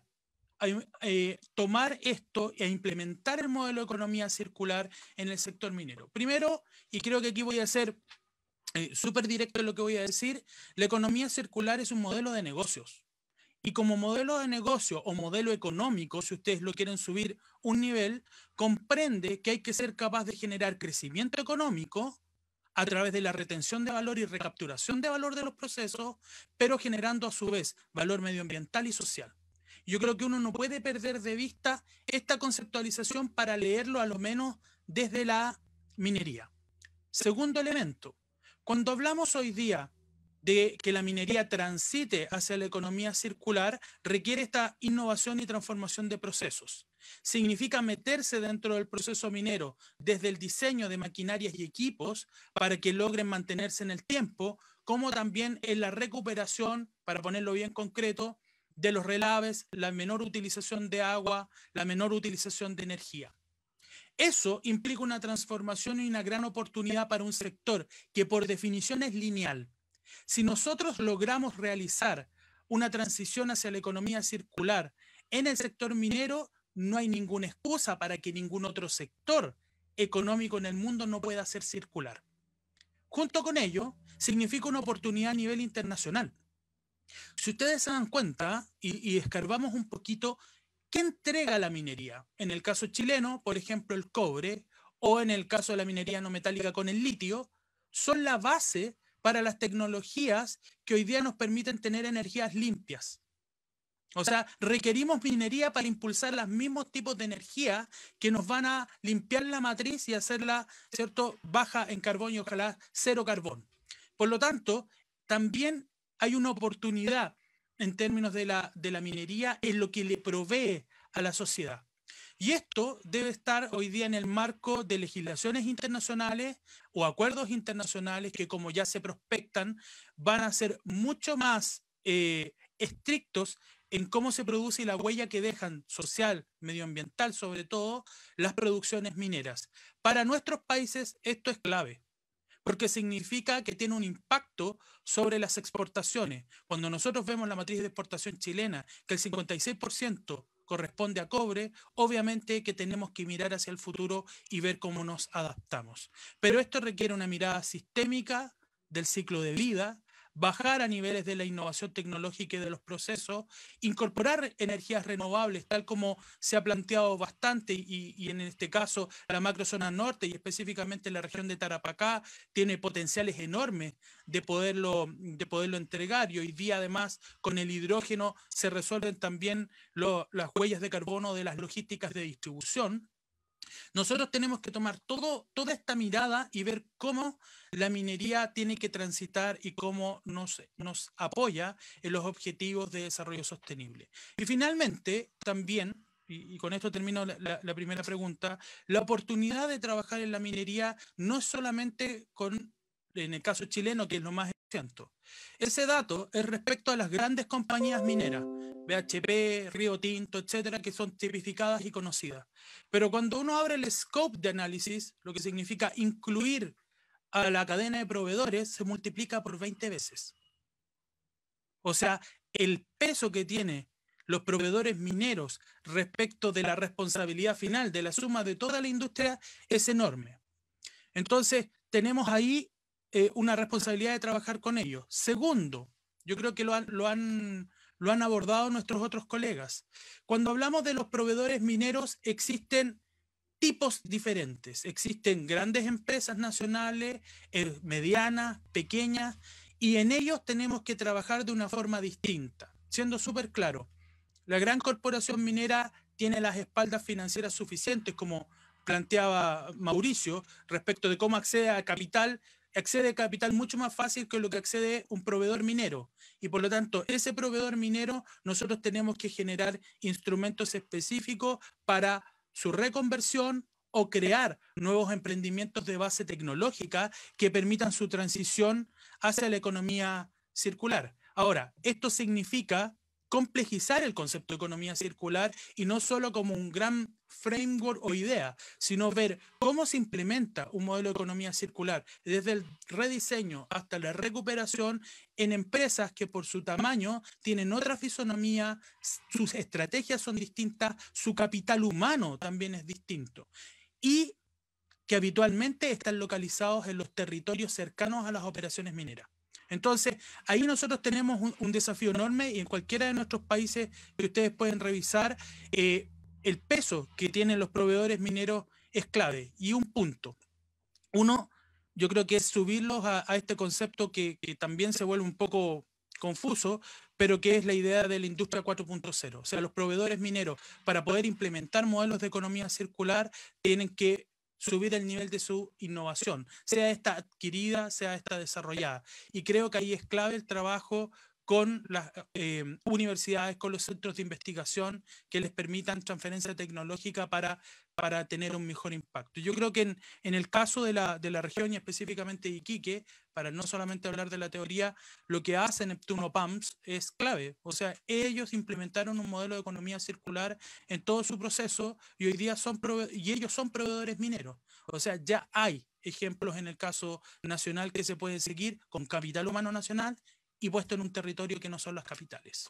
eh, tomar esto e implementar el modelo de economía circular en el sector minero? Primero, y creo que aquí voy a ser eh, súper directo en lo que voy a decir, la economía circular es un modelo de negocios. Y como modelo de negocio o modelo económico, si ustedes lo quieren subir un nivel, comprende que hay que ser capaz de generar crecimiento económico a través de la retención de valor y recapturación de valor de los procesos, pero generando a su vez valor medioambiental y social. Yo creo que uno no puede perder de vista esta conceptualización para leerlo a lo menos desde la minería. Segundo elemento, cuando hablamos hoy día de que la minería transite hacia la economía circular, requiere esta innovación y transformación de procesos. Significa meterse dentro del proceso minero desde el diseño de maquinarias y equipos para que logren mantenerse en el tiempo, como también en la recuperación, para ponerlo bien concreto, de los relaves, la menor utilización de agua, la menor utilización de energía. Eso implica una transformación y una gran oportunidad para un sector que por definición es lineal. Si nosotros logramos realizar una transición hacia la economía circular en el sector minero, no hay ninguna excusa para que ningún otro sector económico en el mundo no pueda ser circular. Junto con ello, significa una oportunidad a nivel internacional. Si ustedes se dan cuenta y, y escarbamos un poquito, ¿qué entrega la minería? En el caso chileno, por ejemplo, el cobre, o en el caso de la minería no metálica con el litio, son la base para las tecnologías que hoy día nos permiten tener energías limpias. O sea, requerimos minería para impulsar los mismos tipos de energía que nos van a limpiar la matriz y hacerla, ¿cierto?, baja en carbón y ojalá cero carbón. Por lo tanto, también hay una oportunidad en términos de la, de la minería en lo que le provee a la sociedad. Y esto debe estar hoy día en el marco de legislaciones internacionales o acuerdos internacionales que, como ya se prospectan, van a ser mucho más eh, estrictos en cómo se produce y la huella que dejan social, medioambiental, sobre todo, las producciones mineras. Para nuestros países esto es clave, porque significa que tiene un impacto sobre las exportaciones. Cuando nosotros vemos la matriz de exportación chilena, que el cincuenta y seis por ciento corresponde a cobre, obviamente que tenemos que mirar hacia el futuro y ver cómo nos adaptamos. Pero esto requiere una mirada sistémica del ciclo de vida, bajar a niveles de la innovación tecnológica y de los procesos, incorporar energías renovables, tal como se ha planteado bastante, y, y en este caso la macrozona norte y específicamente la región de Tarapacá tiene potenciales enormes de poderlo, de poderlo entregar, y hoy día además con el hidrógeno se resuelven también lo, las huellas de carbono de las logísticas de distribución. Nosotros tenemos que tomar todo, toda esta mirada y ver cómo la minería tiene que transitar y cómo nos, nos apoya en los objetivos de desarrollo sostenible. Y finalmente, también, y, y con esto termino la, la, la primera pregunta, la oportunidad de trabajar en la minería no es solamente con, en el caso chileno, que es lo más ciento. Ese dato es respecto a las grandes compañías mineras, B H P, Río Tinto, etcétera, que son tipificadas y conocidas. Pero cuando uno abre el scope de análisis, lo que significa incluir a la cadena de proveedores se multiplica por veinte veces. O sea, el peso que tiene los proveedores mineros respecto de la responsabilidad final de la suma de toda la industria es enorme. Entonces, tenemos ahí eh, una responsabilidad de trabajar con ellos. Segundo, yo creo que lo han, lo han, lo han abordado nuestros otros colegas. Cuando hablamos de los proveedores mineros, existen tipos diferentes. Existen grandes empresas nacionales, eh, medianas, pequeñas, y en ellos tenemos que trabajar de una forma distinta. Siendo súper claro, la gran corporación minera tiene las espaldas financieras suficientes, como planteaba Mauricio, respecto de cómo accede a capital. Accede a capital mucho más fácil que lo que accede un proveedor minero. Y por lo tanto, ese proveedor minero, nosotros tenemos que generar instrumentos específicos para su reconversión o crear nuevos emprendimientos de base tecnológica que permitan su transición hacia la economía circular. Ahora, esto significa complejizar el concepto de economía circular y no solo como un gran framework o idea, sino ver cómo se implementa un modelo de economía circular desde el rediseño hasta la recuperación en empresas que por su tamaño tienen otra fisonomía, sus estrategias son distintas, su capital humano también es distinto y que habitualmente están localizados en los territorios cercanos a las operaciones mineras. Entonces, ahí nosotros tenemos un, un desafío enorme y en cualquiera de nuestros países que ustedes pueden revisar, eh, el peso que tienen los proveedores mineros es clave. Y un punto. Uno, yo creo que es subirlos a, a este concepto que, que también se vuelve un poco confuso, pero que es la idea de la industria cuatro punto cero. O sea, los proveedores mineros, para poder implementar modelos de economía circular, tienen que subir el nivel de su innovación, sea esta adquirida, sea esta desarrollada. Y creo que ahí es clave el trabajo con las eh, universidades, con los centros de investigación que les permitan transferencia tecnológica para, para tener un mejor impacto. Yo creo que en, en el caso de la, de la región y específicamente de Iquique, para no solamente hablar de la teoría, lo que hace Neptuno P A M S es clave. O sea, ellos implementaron un modelo de economía circular en todo su proceso y hoy día son y ellos son proveedores mineros. O sea, ya hay ejemplos en el caso nacional que se pueden seguir con capital humano nacional y puesto en un territorio que no son las capitales.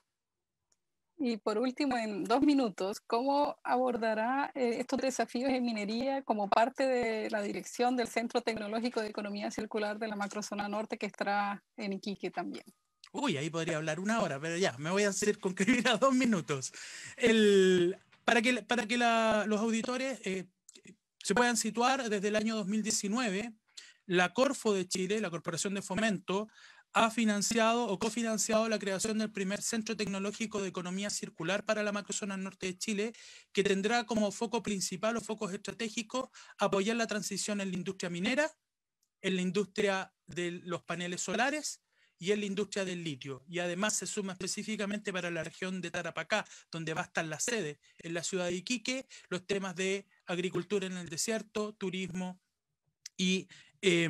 Y por último, en dos minutos, ¿cómo abordará eh, estos desafíos en minería como parte de la dirección del Centro Tecnológico de Economía Circular de la Macrozona Norte que estará en Iquique también? Uy, ahí podría hablar una hora, pero ya, me voy a hacer concluir a dos minutos. El, para que, para que la, los auditores eh, se puedan situar, desde el año dos mil diecinueve, la Corfo de Chile, la Corporación de Fomento, ha financiado o cofinanciado la creación del primer Centro Tecnológico de Economía Circular para la Macrozona Norte de Chile, que tendrá como foco principal o focos estratégicos apoyar la transición en la industria minera, en la industria de los paneles solares y en la industria del litio. Y además se suma específicamente para la región de Tarapacá, donde va a estar la sede, en la ciudad de Iquique, los temas de agricultura en el desierto, turismo y, eh,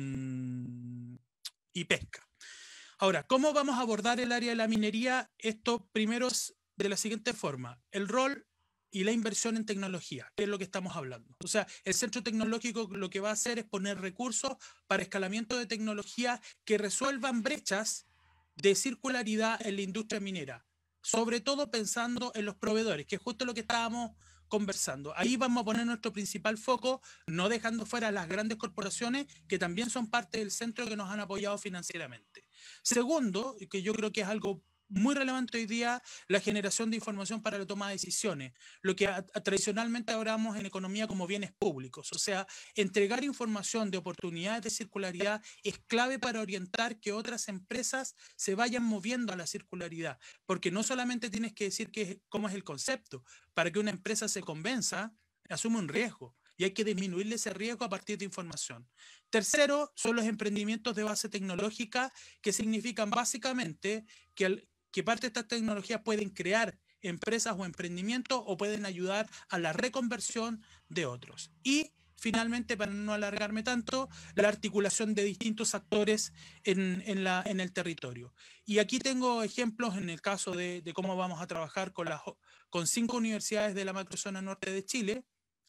y pesca. Ahora, ¿cómo vamos a abordar el área de la minería? Esto primero es de la siguiente forma. El rol y la inversión en tecnología, que es lo que estamos hablando. O sea, el centro tecnológico lo que va a hacer es poner recursos para escalamiento de tecnología que resuelvan brechas de circularidad en la industria minera, sobre todo pensando en los proveedores, que es justo lo que estábamos conversando. Ahí vamos a poner nuestro principal foco, no dejando fuera a las grandes corporaciones que también son parte del centro que nos han apoyado financieramente. Segundo, que yo creo que es algo muy relevante hoy día, la generación de información para la toma de decisiones, lo que a, a, tradicionalmente hablamos en economía como bienes públicos. O sea, entregar información de oportunidades de circularidad es clave para orientar que otras empresas se vayan moviendo a la circularidad, porque no solamente tienes que decir que, cómo es el concepto, para que una empresa se convenza, asume un riesgo. Y hay que disminuirle ese riesgo a partir de información. Tercero, son los emprendimientos de base tecnológica, que significan básicamente que, al, que parte de estas tecnologías pueden crear empresas o emprendimientos o pueden ayudar a la reconversión de otros. Y finalmente, para no alargarme tanto, la articulación de distintos actores en, en, la, en el territorio. Y aquí tengo ejemplos en el caso de, de cómo vamos a trabajar con, las, con cinco universidades de la Macrozona Norte de Chile,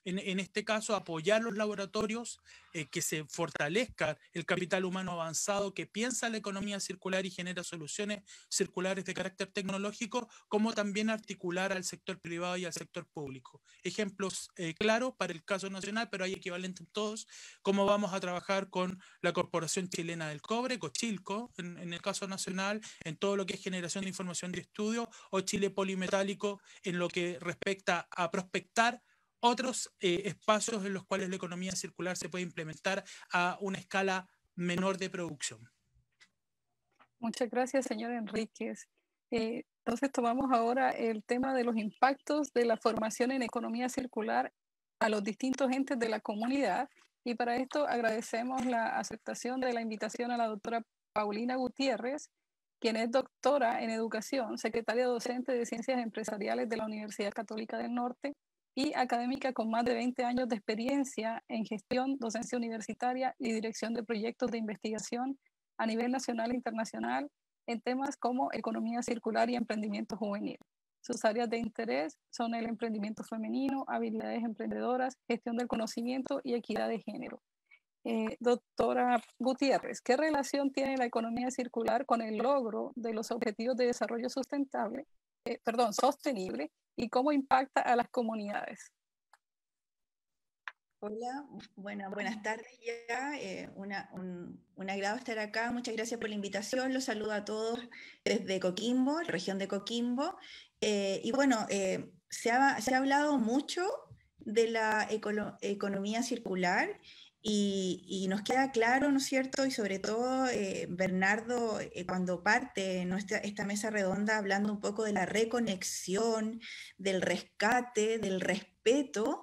en, en este caso, apoyar los laboratorios, eh, que se fortalezca el capital humano avanzado que piensa la economía circular y genera soluciones circulares de carácter tecnológico, como también articular al sector privado y al sector público. Ejemplos eh, claros para el caso nacional, pero hay equivalentes en todos, cómo vamos a trabajar con la Corporación Chilena del Cobre, Cochilco, en, en el caso nacional, en todo lo que es generación de información de estudio, o Chile Polimetálico en lo que respecta a prospectar otros eh, espacios en los cuales la economía circular se puede implementar a una escala menor de producción. Muchas gracias, señor Enríquez. Eh, entonces tomamos ahora el tema de los impactos de la formación en economía circular a los distintos entes de la comunidad, y para esto agradecemos la aceptación de la invitación a la doctora Paulina Gutiérrez, quien es doctora en educación, secretaria docente de Ciencias Empresariales de la Universidad Católica del Norte y académica con más de veinte años de experiencia en gestión, docencia universitaria y dirección de proyectos de investigación a nivel nacional e internacional en temas como economía circular y emprendimiento juvenil. Sus áreas de interés son el emprendimiento femenino, habilidades emprendedoras, gestión del conocimiento y equidad de género. Eh, doctora Gutiérrez, ¿qué relación tiene la economía circular con el logro de los objetivos de desarrollo sustentable, eh, perdón, sostenible, y cómo impacta a las comunidades? Hola, bueno, buenas tardes ya, eh, una, un, un agrado estar acá, muchas gracias por la invitación, los saludo a todos desde Coquimbo, la región de Coquimbo, eh, y bueno, eh, se, ha, se ha hablado mucho de la econo, economía circular y, y nos queda claro, ¿no es cierto? Y sobre todo eh, Bernardo, eh, cuando parte nuestra, esta mesa redonda hablando un poco de la reconexión, del rescate, del respeto,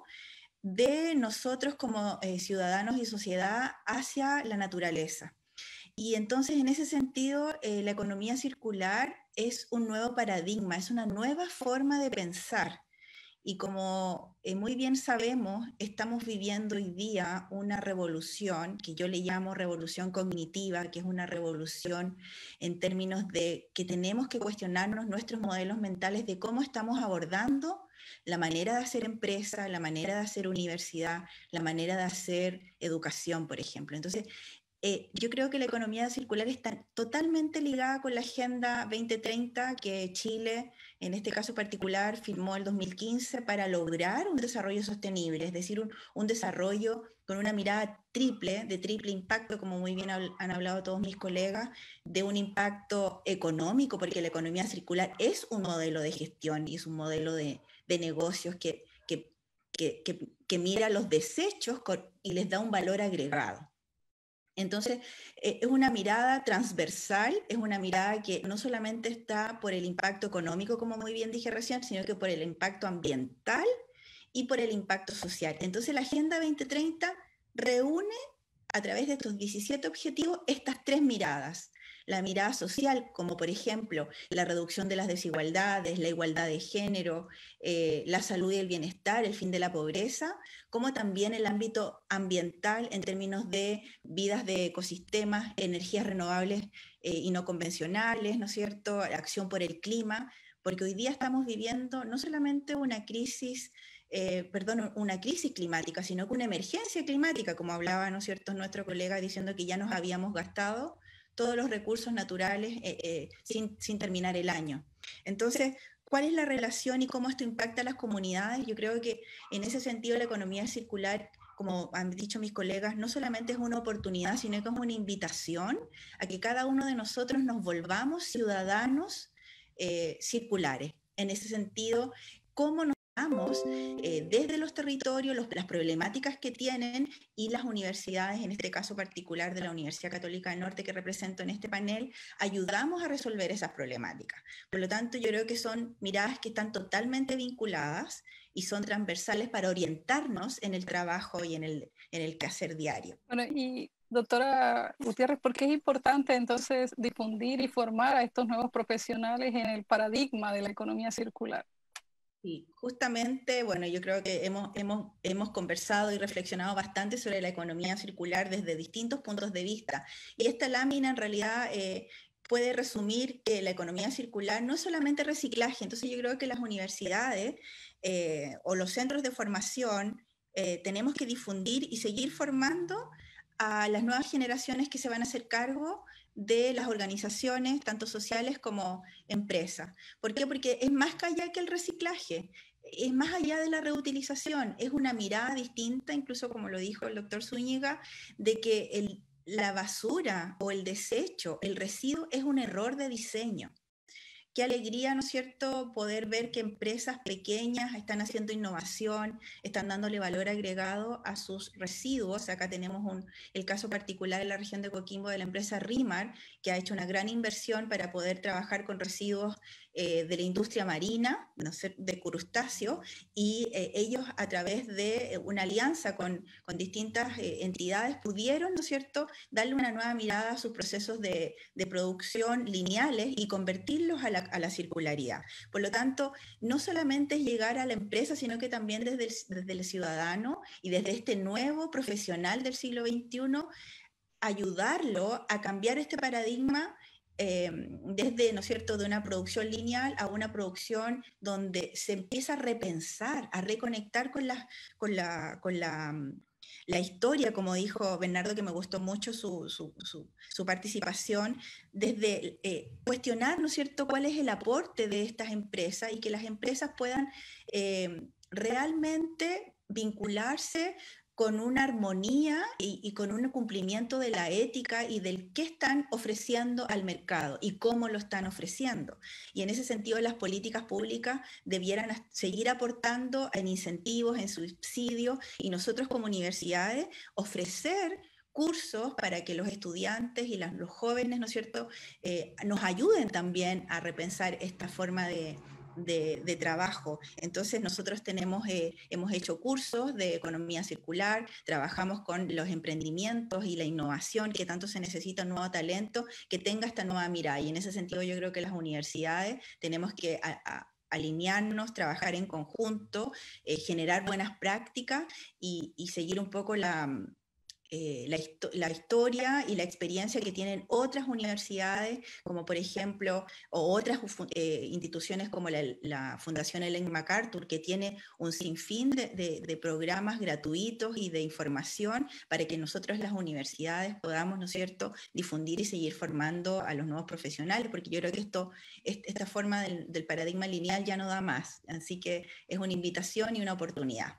de nosotros como eh, ciudadanos y sociedad hacia la naturaleza. Y entonces, en ese sentido, eh, la economía circular es un nuevo paradigma, es una nueva forma de pensar. Y como eh, muy bien sabemos, estamos viviendo hoy día una revolución que yo le llamo revolución cognitiva, que es una revolución en términos de que tenemos que cuestionarnos nuestros modelos mentales de cómo estamos abordando la manera de hacer empresa, la manera de hacer universidad, la manera de hacer educación, por ejemplo. Entonces, eh, yo creo que la economía circular está totalmente ligada con la Agenda veinte treinta que Chile, en este caso particular, firmó el dos mil quince para lograr un desarrollo sostenible, es decir, un, un desarrollo con una mirada triple, de triple impacto, como muy bien han hablado todos mis colegas, de un impacto económico, porque la economía circular es un modelo de gestión y es un modelo de, de negocios que, que, que, que, que mira los desechos con, y les da un valor agregado. Entonces, eh, es una mirada transversal, es una mirada que no solamente está por el impacto económico, como muy bien dije recién, sino que por el impacto ambiental y por el impacto social. Entonces, la Agenda veinte treinta reúne a través de estos diecisiete objetivos estas tres miradas. La mirada social, como por ejemplo la reducción de las desigualdades, la igualdad de género, eh, la salud y el bienestar, el fin de la pobreza, como también el ámbito ambiental en términos de vidas de ecosistemas, energías renovables eh, y no convencionales, ¿no es cierto?, acción por el clima, porque hoy día estamos viviendo no solamente una crisis Eh, perdón, una crisis climática, sino que una emergencia climática, como hablaba, ¿no es cierto?, nuestro colega diciendo que ya nos habíamos gastado todos los recursos naturales eh, eh, sin, sin terminar el año. Entonces, ¿cuál es la relación y cómo esto impacta a las comunidades? Yo creo que en ese sentido la economía circular, como han dicho mis colegas, no solamente es una oportunidad, sino que es una invitación a que cada uno de nosotros nos volvamos ciudadanos eh, circulares. En ese sentido, ¿cómo nos Eh, desde los territorios, los, las problemáticas que tienen y las universidades, en este caso particular de la Universidad Católica del Norte que represento en este panel, ayudamos a resolver esas problemáticas? Por lo tanto, yo creo que son miradas que están totalmente vinculadas y son transversales para orientarnos en el trabajo y en el, en el quehacer diario. Bueno, y doctora Gutiérrez, ¿por qué es importante entonces difundir y formar a estos nuevos profesionales en el paradigma de la economía circular? Sí, justamente, bueno, yo creo que hemos, hemos, hemos conversado y reflexionado bastante sobre la economía circular desde distintos puntos de vista. Y esta lámina en realidad eh, puede resumir que la economía circular no es solamente reciclaje. Entonces yo creo que las universidades eh, o los centros de formación eh, tenemos que difundir y seguir formando a las nuevas generaciones que se van a hacer cargo de las organizaciones, tanto sociales como empresas. ¿Por qué? Porque es más allá que el reciclaje, es más allá de la reutilización, es una mirada distinta, incluso como lo dijo el doctor Zúñiga, de que el, la basura o el desecho, el residuo es un error de diseño. Qué alegría, ¿no es cierto?, poder ver que empresas pequeñas están haciendo innovación, están dándole valor agregado a sus residuos. Acá tenemos un, el caso particular en la región de Coquimbo de la empresa RIMAR, que ha hecho una gran inversión para poder trabajar con residuos eh, de la industria marina, ¿no sé?, de crustáceos, y eh, ellos a través de una alianza con, con distintas eh, entidades pudieron, ¿no es cierto?, darle una nueva mirada a sus procesos de, de producción lineales y convertirlos a la a la circularidad. Por lo tanto, no solamente es llegar a la empresa, sino que también desde el, desde el ciudadano y desde este nuevo profesional del siglo veintiuno, ayudarlo a cambiar este paradigma eh, desde, ¿no es cierto?, de una producción lineal a una producción donde se empieza a repensar, a reconectar con la, con la, con la la historia, como dijo Bernardo, que me gustó mucho su, su, su, su participación, desde eh, cuestionar, ¿no es cierto?, cuál es el aporte de estas empresas y que las empresas puedan eh, realmente vincularse con una armonía y, y con un cumplimiento de la ética y del qué están ofreciendo al mercado y cómo lo están ofreciendo. Y en ese sentido las políticas públicas debieran seguir aportando en incentivos, en subsidios, y nosotros como universidades ofrecer cursos para que los estudiantes y las, los jóvenes, ¿no es cierto?, eh, nos ayuden también a repensar esta forma de De, de trabajo. Entonces nosotros tenemos, eh, hemos hecho cursos de economía circular, trabajamos con los emprendimientos y la innovación, que tanto se necesita un nuevo talento que tenga esta nueva mirada, y en ese sentido yo creo que las universidades tenemos que a, a, alinearnos, trabajar en conjunto, eh, generar buenas prácticas y, y seguir un poco la... Eh, la, la historia y la experiencia que tienen otras universidades, como por ejemplo, o otras eh, instituciones como la, la Fundación Ellen MacArthur, que tiene un sinfín de, de, de programas gratuitos y de información para que nosotros las universidades podamos, ¿no es cierto?, difundir y seguir formando a los nuevos profesionales, porque yo creo que esto, esta forma del, del paradigma lineal ya no da más, así que es una invitación y una oportunidad.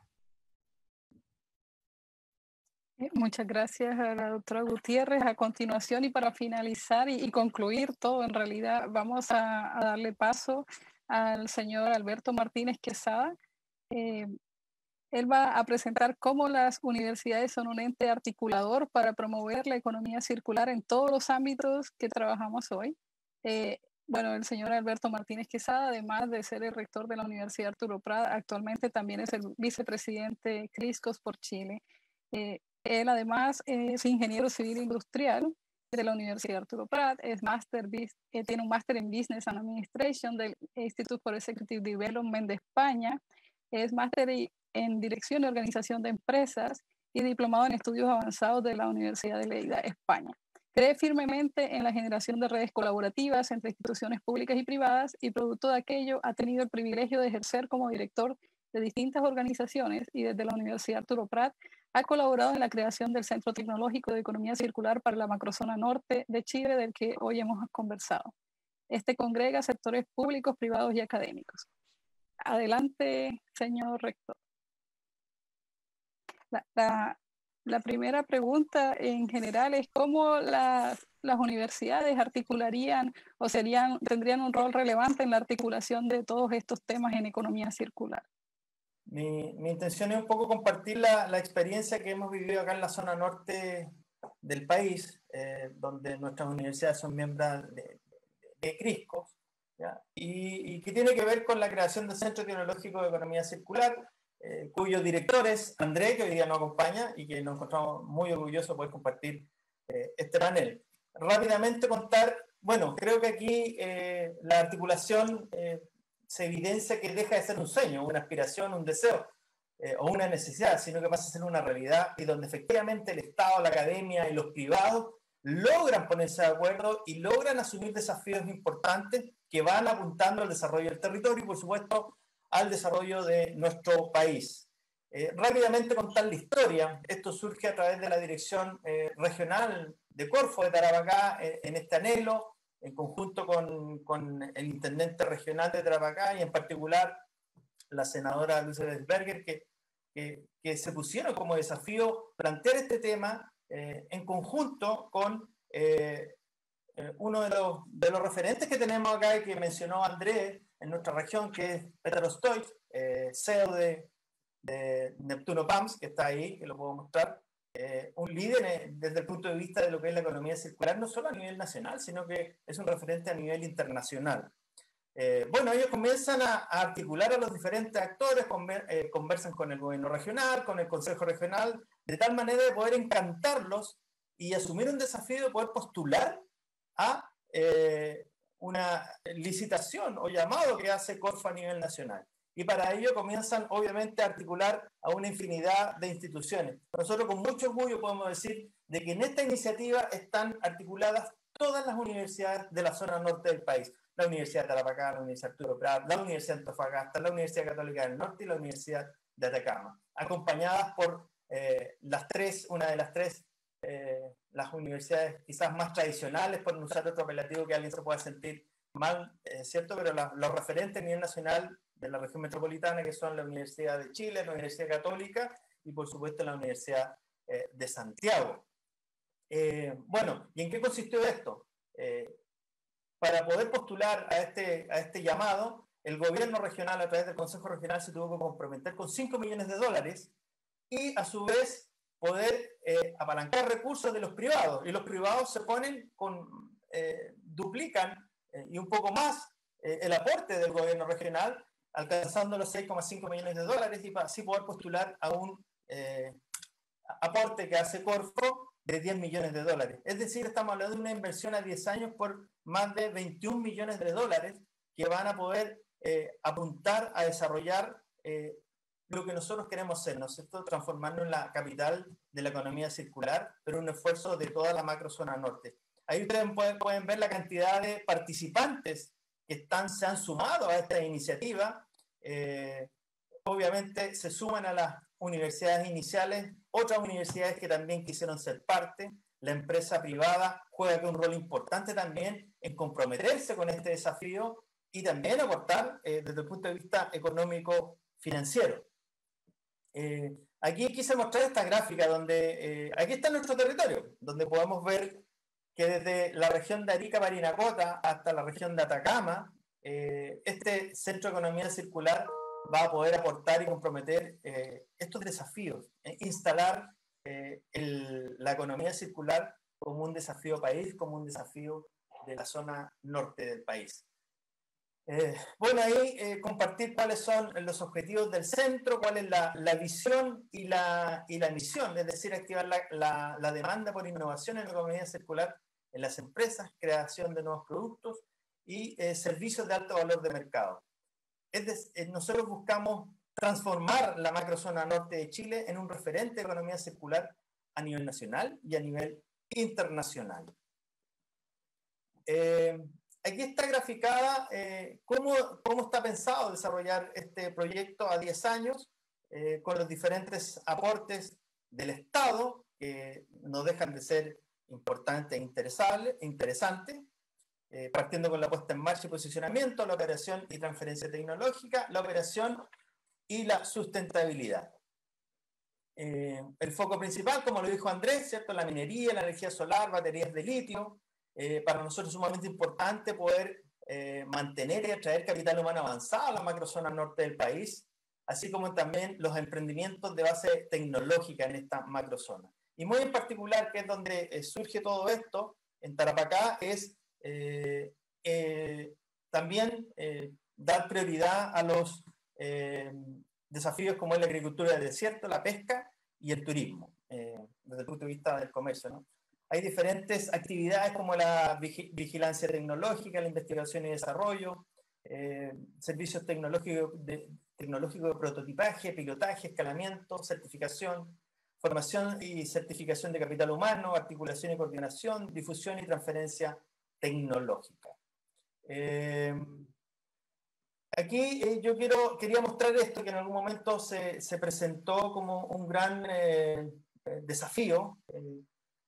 Muchas gracias a la doctora Gutiérrez. A continuación y para finalizar y, y concluir todo, en realidad vamos a, a darle paso al señor Alberto Martínez Quesada. Eh, él va a presentar cómo las universidades son un ente articulador para promover la economía circular en todos los ámbitos que trabajamos hoy. Eh, bueno, el señor Alberto Martínez Quesada, además de ser el rector de la Universidad Arturo Prat, actualmente también es el vicepresidente Criscos por Chile. Eh, Él además es ingeniero civil industrial de la Universidad Arturo Prat, es master, eh, tiene un máster en Business and Administration del Institute for Executive Development de España, es máster en Dirección y Organización de Empresas y diplomado en Estudios Avanzados de la Universidad de Lleida, España. Cree firmemente en la generación de redes colaborativas entre instituciones públicas y privadas, y producto de aquello ha tenido el privilegio de ejercer como director de distintas organizaciones, y desde la Universidad Arturo Prat ha colaborado en la creación del Centro Tecnológico de Economía Circular para la macrozona norte de Chile, del que hoy hemos conversado. Este congrega sectores públicos, privados y académicos. Adelante, señor rector. La, la, la primera pregunta en general es cómo las, las universidades articularían o serían, tendrían un rol relevante en la articulación de todos estos temas en economía circular. Mi, mi intención es un poco compartir la, la experiencia que hemos vivido acá en la zona norte del país, eh, donde nuestras universidades son miembros de, de Criscos, ¿ya? Y, y que tiene que ver con la creación del Centro Tecnológico de Economía Circular, eh, cuyos directores, André, que hoy día nos acompaña y que nos encontramos muy orgullosos de poder compartir eh, este panel. Rápidamente contar, bueno, creo que aquí eh, la articulación eh, se evidencia que deja de ser un sueño, una aspiración, un deseo eh, o una necesidad, sino que pasa a ser una realidad, y donde efectivamente el Estado, la academia y los privados logran ponerse de acuerdo y logran asumir desafíos importantes que van apuntando al desarrollo del territorio y, por supuesto, al desarrollo de nuestro país. Eh, rápidamente contar la historia. Esto surge a través de la Dirección eh, Regional de Corfo de Tarapacá, eh, en este anhelo, en conjunto con, con el Intendente Regional de Tarapacá y en particular la senadora Elizabeth Berger, que, que, que se pusieron como desafío plantear este tema eh, en conjunto con eh, eh, uno de los, de los referentes que tenemos acá y que mencionó Andrés en nuestra región, que es Petar Ostoich, eh, C E O de de Neptuno P A M S, que está ahí, que lo puedo mostrar, eh, un líder eh, desde el punto de vista de lo que es la economía circular, no solo a nivel nacional, sino que es un referente a nivel internacional. Eh, bueno, ellos comienzan a, a articular a los diferentes actores, conver, eh, conversan con el gobierno regional, con el consejo regional, de tal manera de poder encantarlos y asumir un desafío de poder postular a eh, una licitación o llamado que hace Corfo a nivel nacional. Y para ello comienzan, obviamente, a articular a una infinidad de instituciones. Nosotros con mucho orgullo podemos decir de que en esta iniciativa están articuladas todas las universidades de la zona norte del país. La Universidad de Tarapacá, la Universidad Arturo Prat, la Universidad de Antofagasta, la Universidad Católica del Norte y la Universidad de Atacama, acompañadas por eh, las tres, una de las tres, eh, las universidades quizás más tradicionales, por no usar otro apelativo que alguien se pueda sentir mal, eh, ¿cierto? Pero la, los referentes a nivel nacional de la región metropolitana, que son la Universidad de Chile, la Universidad Católica y por supuesto la Universidad eh, de Santiago. Eh, bueno, ¿y en qué consistió esto? Eh, para poder postular a este, a este llamado, el gobierno regional a través del Consejo Regional se tuvo que comprometer con cinco millones de dólares y a su vez poder eh, apalancar recursos de los privados, y los privados se ponen con, eh, duplican eh, y un poco más eh, el aporte del gobierno regional, alcanzando los seis coma cinco millones de dólares y para así poder postular a un eh, aporte que hace Corfo de diez millones de dólares. Es decir, estamos hablando de una inversión a diez años por más de veintiún millones de dólares que van a poder eh, apuntar a desarrollar eh, lo que nosotros queremos ser, ¿no es cierto? Transformarnos en la capital de la economía circular, pero un esfuerzo de toda la macrozona norte. Ahí ustedes pueden, pueden ver la cantidad de participantes que están, se han sumado a esta iniciativa. Eh, obviamente se suman a las universidades iniciales, otras universidades que también quisieron ser parte. La empresa privada juega un rol importante también en comprometerse con este desafío y también aportar eh, desde el punto de vista económico-financiero. Eh, aquí quise mostrar esta gráfica donde, eh, aquí está nuestro territorio, donde podemos ver que desde la región de Arica, Parinacota, hasta la región de Atacama, eh, este Centro de Economía Circular va a poder aportar y comprometer eh, estos desafíos, eh, instalar eh, el, la economía circular como un desafío país, como un desafío de la zona norte del país. Eh, bueno, ahí eh, compartir cuáles son los objetivos del centro, cuál es la, la visión y la, y la misión, es decir, activar la, la, la demanda por innovación en la economía circular en las empresas, creación de nuevos productos y eh, servicios de alto valor de mercado. Es decir, eh, nosotros buscamos transformar la macrozona norte de Chile en un referente de economía circular a nivel nacional y a nivel internacional. Eh, Aquí está graficada eh, cómo, cómo está pensado desarrollar este proyecto a diez años, eh, con los diferentes aportes del Estado, que no dejan de ser importantes e interesantes, eh, partiendo con la puesta en marcha y posicionamiento, la operación y transferencia tecnológica, la operación y la sustentabilidad. Eh, el foco principal, como lo dijo Andrés, ¿cierto? La minería, la energía solar, baterías de litio. Eh, para nosotros es sumamente importante poder eh, mantener y atraer capital humano avanzado a la macrozona norte del país, así como también los emprendimientos de base tecnológica en esta macrozona. Y muy en particular, que es donde eh, surge todo esto, en Tarapacá, es eh, eh, también eh, dar prioridad a los eh, desafíos como es la agricultura del desierto, la pesca y el turismo, eh, desde el punto de vista del comercio, ¿no? Hay diferentes actividades como la vigilancia tecnológica, la investigación y desarrollo, eh, servicios tecnológicos de, tecnológico de prototipaje, pilotaje, escalamiento, certificación, formación y certificación de capital humano, articulación y coordinación, difusión y transferencia tecnológica. Eh, aquí eh, yo quiero, quería mostrar esto que en algún momento se, se presentó como un gran eh, desafío, eh,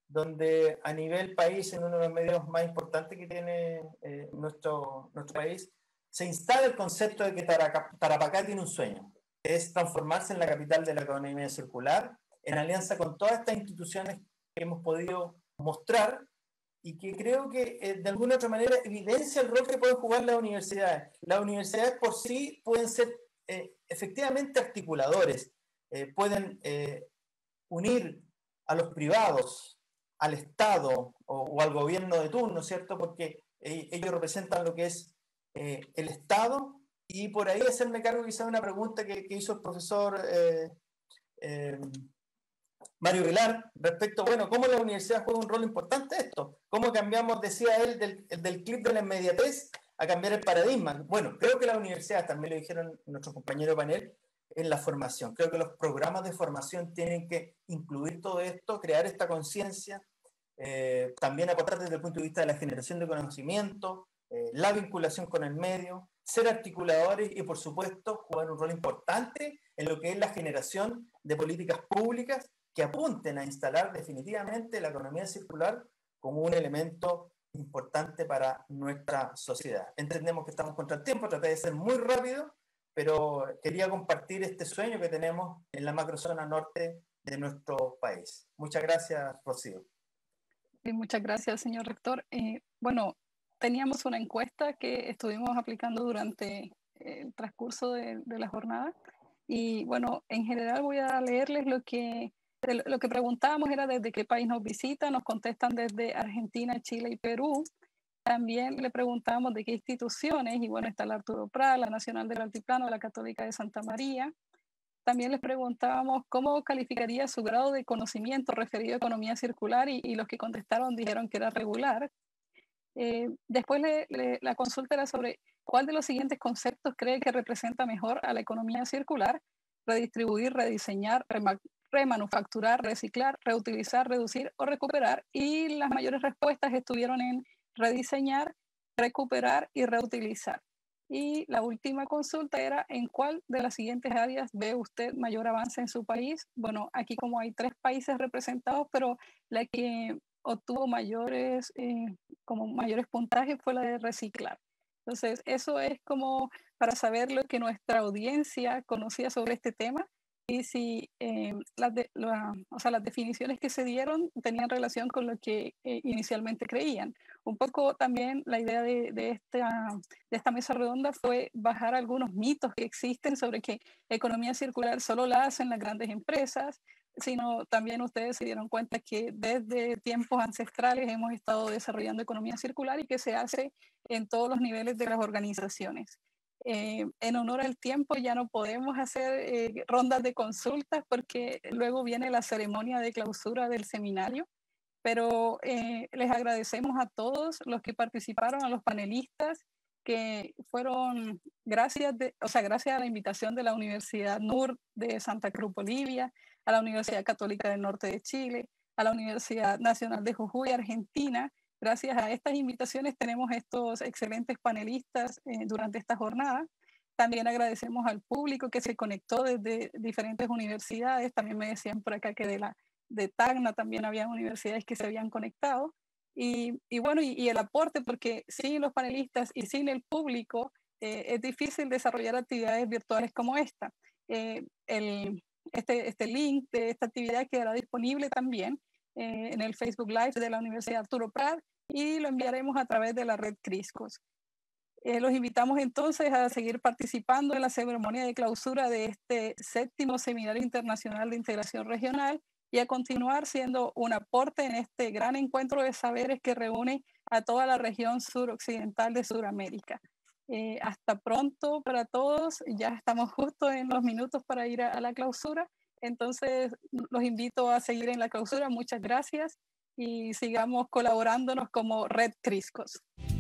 donde a nivel país, en uno de los medios más importantes que tiene eh, nuestro, nuestro país, se instala el concepto de que Tarapacá tiene un sueño, es transformarse en la capital de la economía circular, en alianza con todas estas instituciones que hemos podido mostrar y que creo que eh, de alguna otra manera evidencia el rol que pueden jugar las universidades. Las universidades por sí pueden ser eh, efectivamente articuladores, eh, pueden eh, unir a los privados, al Estado o, o al gobierno de turno, ¿cierto? Porque eh, ellos representan lo que es eh, el Estado, y por ahí hacerme cargo quizá de una pregunta que, que hizo el profesor eh, eh, Mario Vilar respecto, bueno, ¿cómo la universidad juega un rol importante en esto? ¿Cómo cambiamos, decía él, del, del clip de la inmediatez a cambiar el paradigma? Bueno, creo que las universidades, también lo dijeron nuestros compañeros de panel, en la formación. Creo que los programas de formación tienen que incluir todo esto, crear esta conciencia, eh, también aportar desde el punto de vista de la generación de conocimiento, eh, la vinculación con el medio, ser articuladores y, por supuesto, jugar un rol importante en lo que es la generación de políticas públicas que apunten a instalar definitivamente la economía circular como un elemento importante para nuestra sociedad. Entendemos que estamos contra el tiempo, traté de ser muy rápido, pero quería compartir este sueño que tenemos en la macrozona norte de nuestro país. Muchas gracias, Rocío. Sí, muchas gracias, señor rector. Eh, bueno, teníamos una encuesta que estuvimos aplicando durante el transcurso de, de la jornada y, bueno, en general voy a leerles lo que, lo que preguntábamos era desde qué país nos visita, nos contestan desde Argentina, Chile y Perú. También le preguntamos de qué instituciones, y bueno, está la Arturo Prat, la Nacional del Altiplano, la Católica de Santa María. También les preguntábamos cómo calificaría su grado de conocimiento referido a economía circular y, y los que contestaron dijeron que era regular. Eh, después le, le, la consulta era sobre cuál de los siguientes conceptos cree que representa mejor a la economía circular: redistribuir, rediseñar, remanufacturar, reciclar, reutilizar, reducir o recuperar. Y las mayores respuestas estuvieron en rediseñar, recuperar y reutilizar. Y la última consulta era en cuál de las siguientes áreas ve usted mayor avance en su país. Bueno, aquí como hay tres países representados, pero la que obtuvo mayores, eh, como mayores puntajes fue la de reciclar. Entonces, eso es como para saber lo que nuestra audiencia conocía sobre este tema y si eh, las, de, la, o sea, las definiciones que se dieron tenían relación con lo que eh, inicialmente creían. Un poco también la idea de, de, esta, de esta mesa redonda fue bajar algunos mitos que existen sobre que economía circular solo la hacen las grandes empresas, sino también ustedes se dieron cuenta que desde tiempos ancestrales hemos estado desarrollando economía circular y que se hace en todos los niveles de las organizaciones. Eh, en honor al tiempo ya no podemos hacer eh, rondas de consultas porque luego viene la ceremonia de clausura del seminario, pero eh, les agradecemos a todos los que participaron, a los panelistas que fueron gracias, de, o sea, gracias a la invitación de la Universidad N U R de Santa Cruz, Bolivia, a la Universidad Católica del Norte de Chile, a la Universidad Nacional de Jujuy, Argentina. Gracias a estas invitaciones tenemos estos excelentes panelistas eh, durante esta jornada. También agradecemos al público que se conectó desde diferentes universidades. También me decían por acá que de, la, de Tacna también había universidades que se habían conectado. Y, y bueno, y, y el aporte, porque sin los panelistas y sin el público eh, es difícil desarrollar actividades virtuales como esta. Eh, el, este, este link de esta actividad quedará disponible también eh, en el Facebook Live de la Universidad Arturo Prat y lo enviaremos a través de la red Criscos. Eh, los invitamos entonces a seguir participando en la ceremonia de clausura de este séptimo Seminario Internacional de Integración Regional y a continuar siendo un aporte en este gran encuentro de saberes que reúne a toda la región suroccidental de Sudamérica. Eh, hasta pronto para todos, ya estamos justo en los minutos para ir a, a la clausura, entonces los invito a seguir en la clausura. Muchas gracias y sigamos colaborándonos como Red Criscos.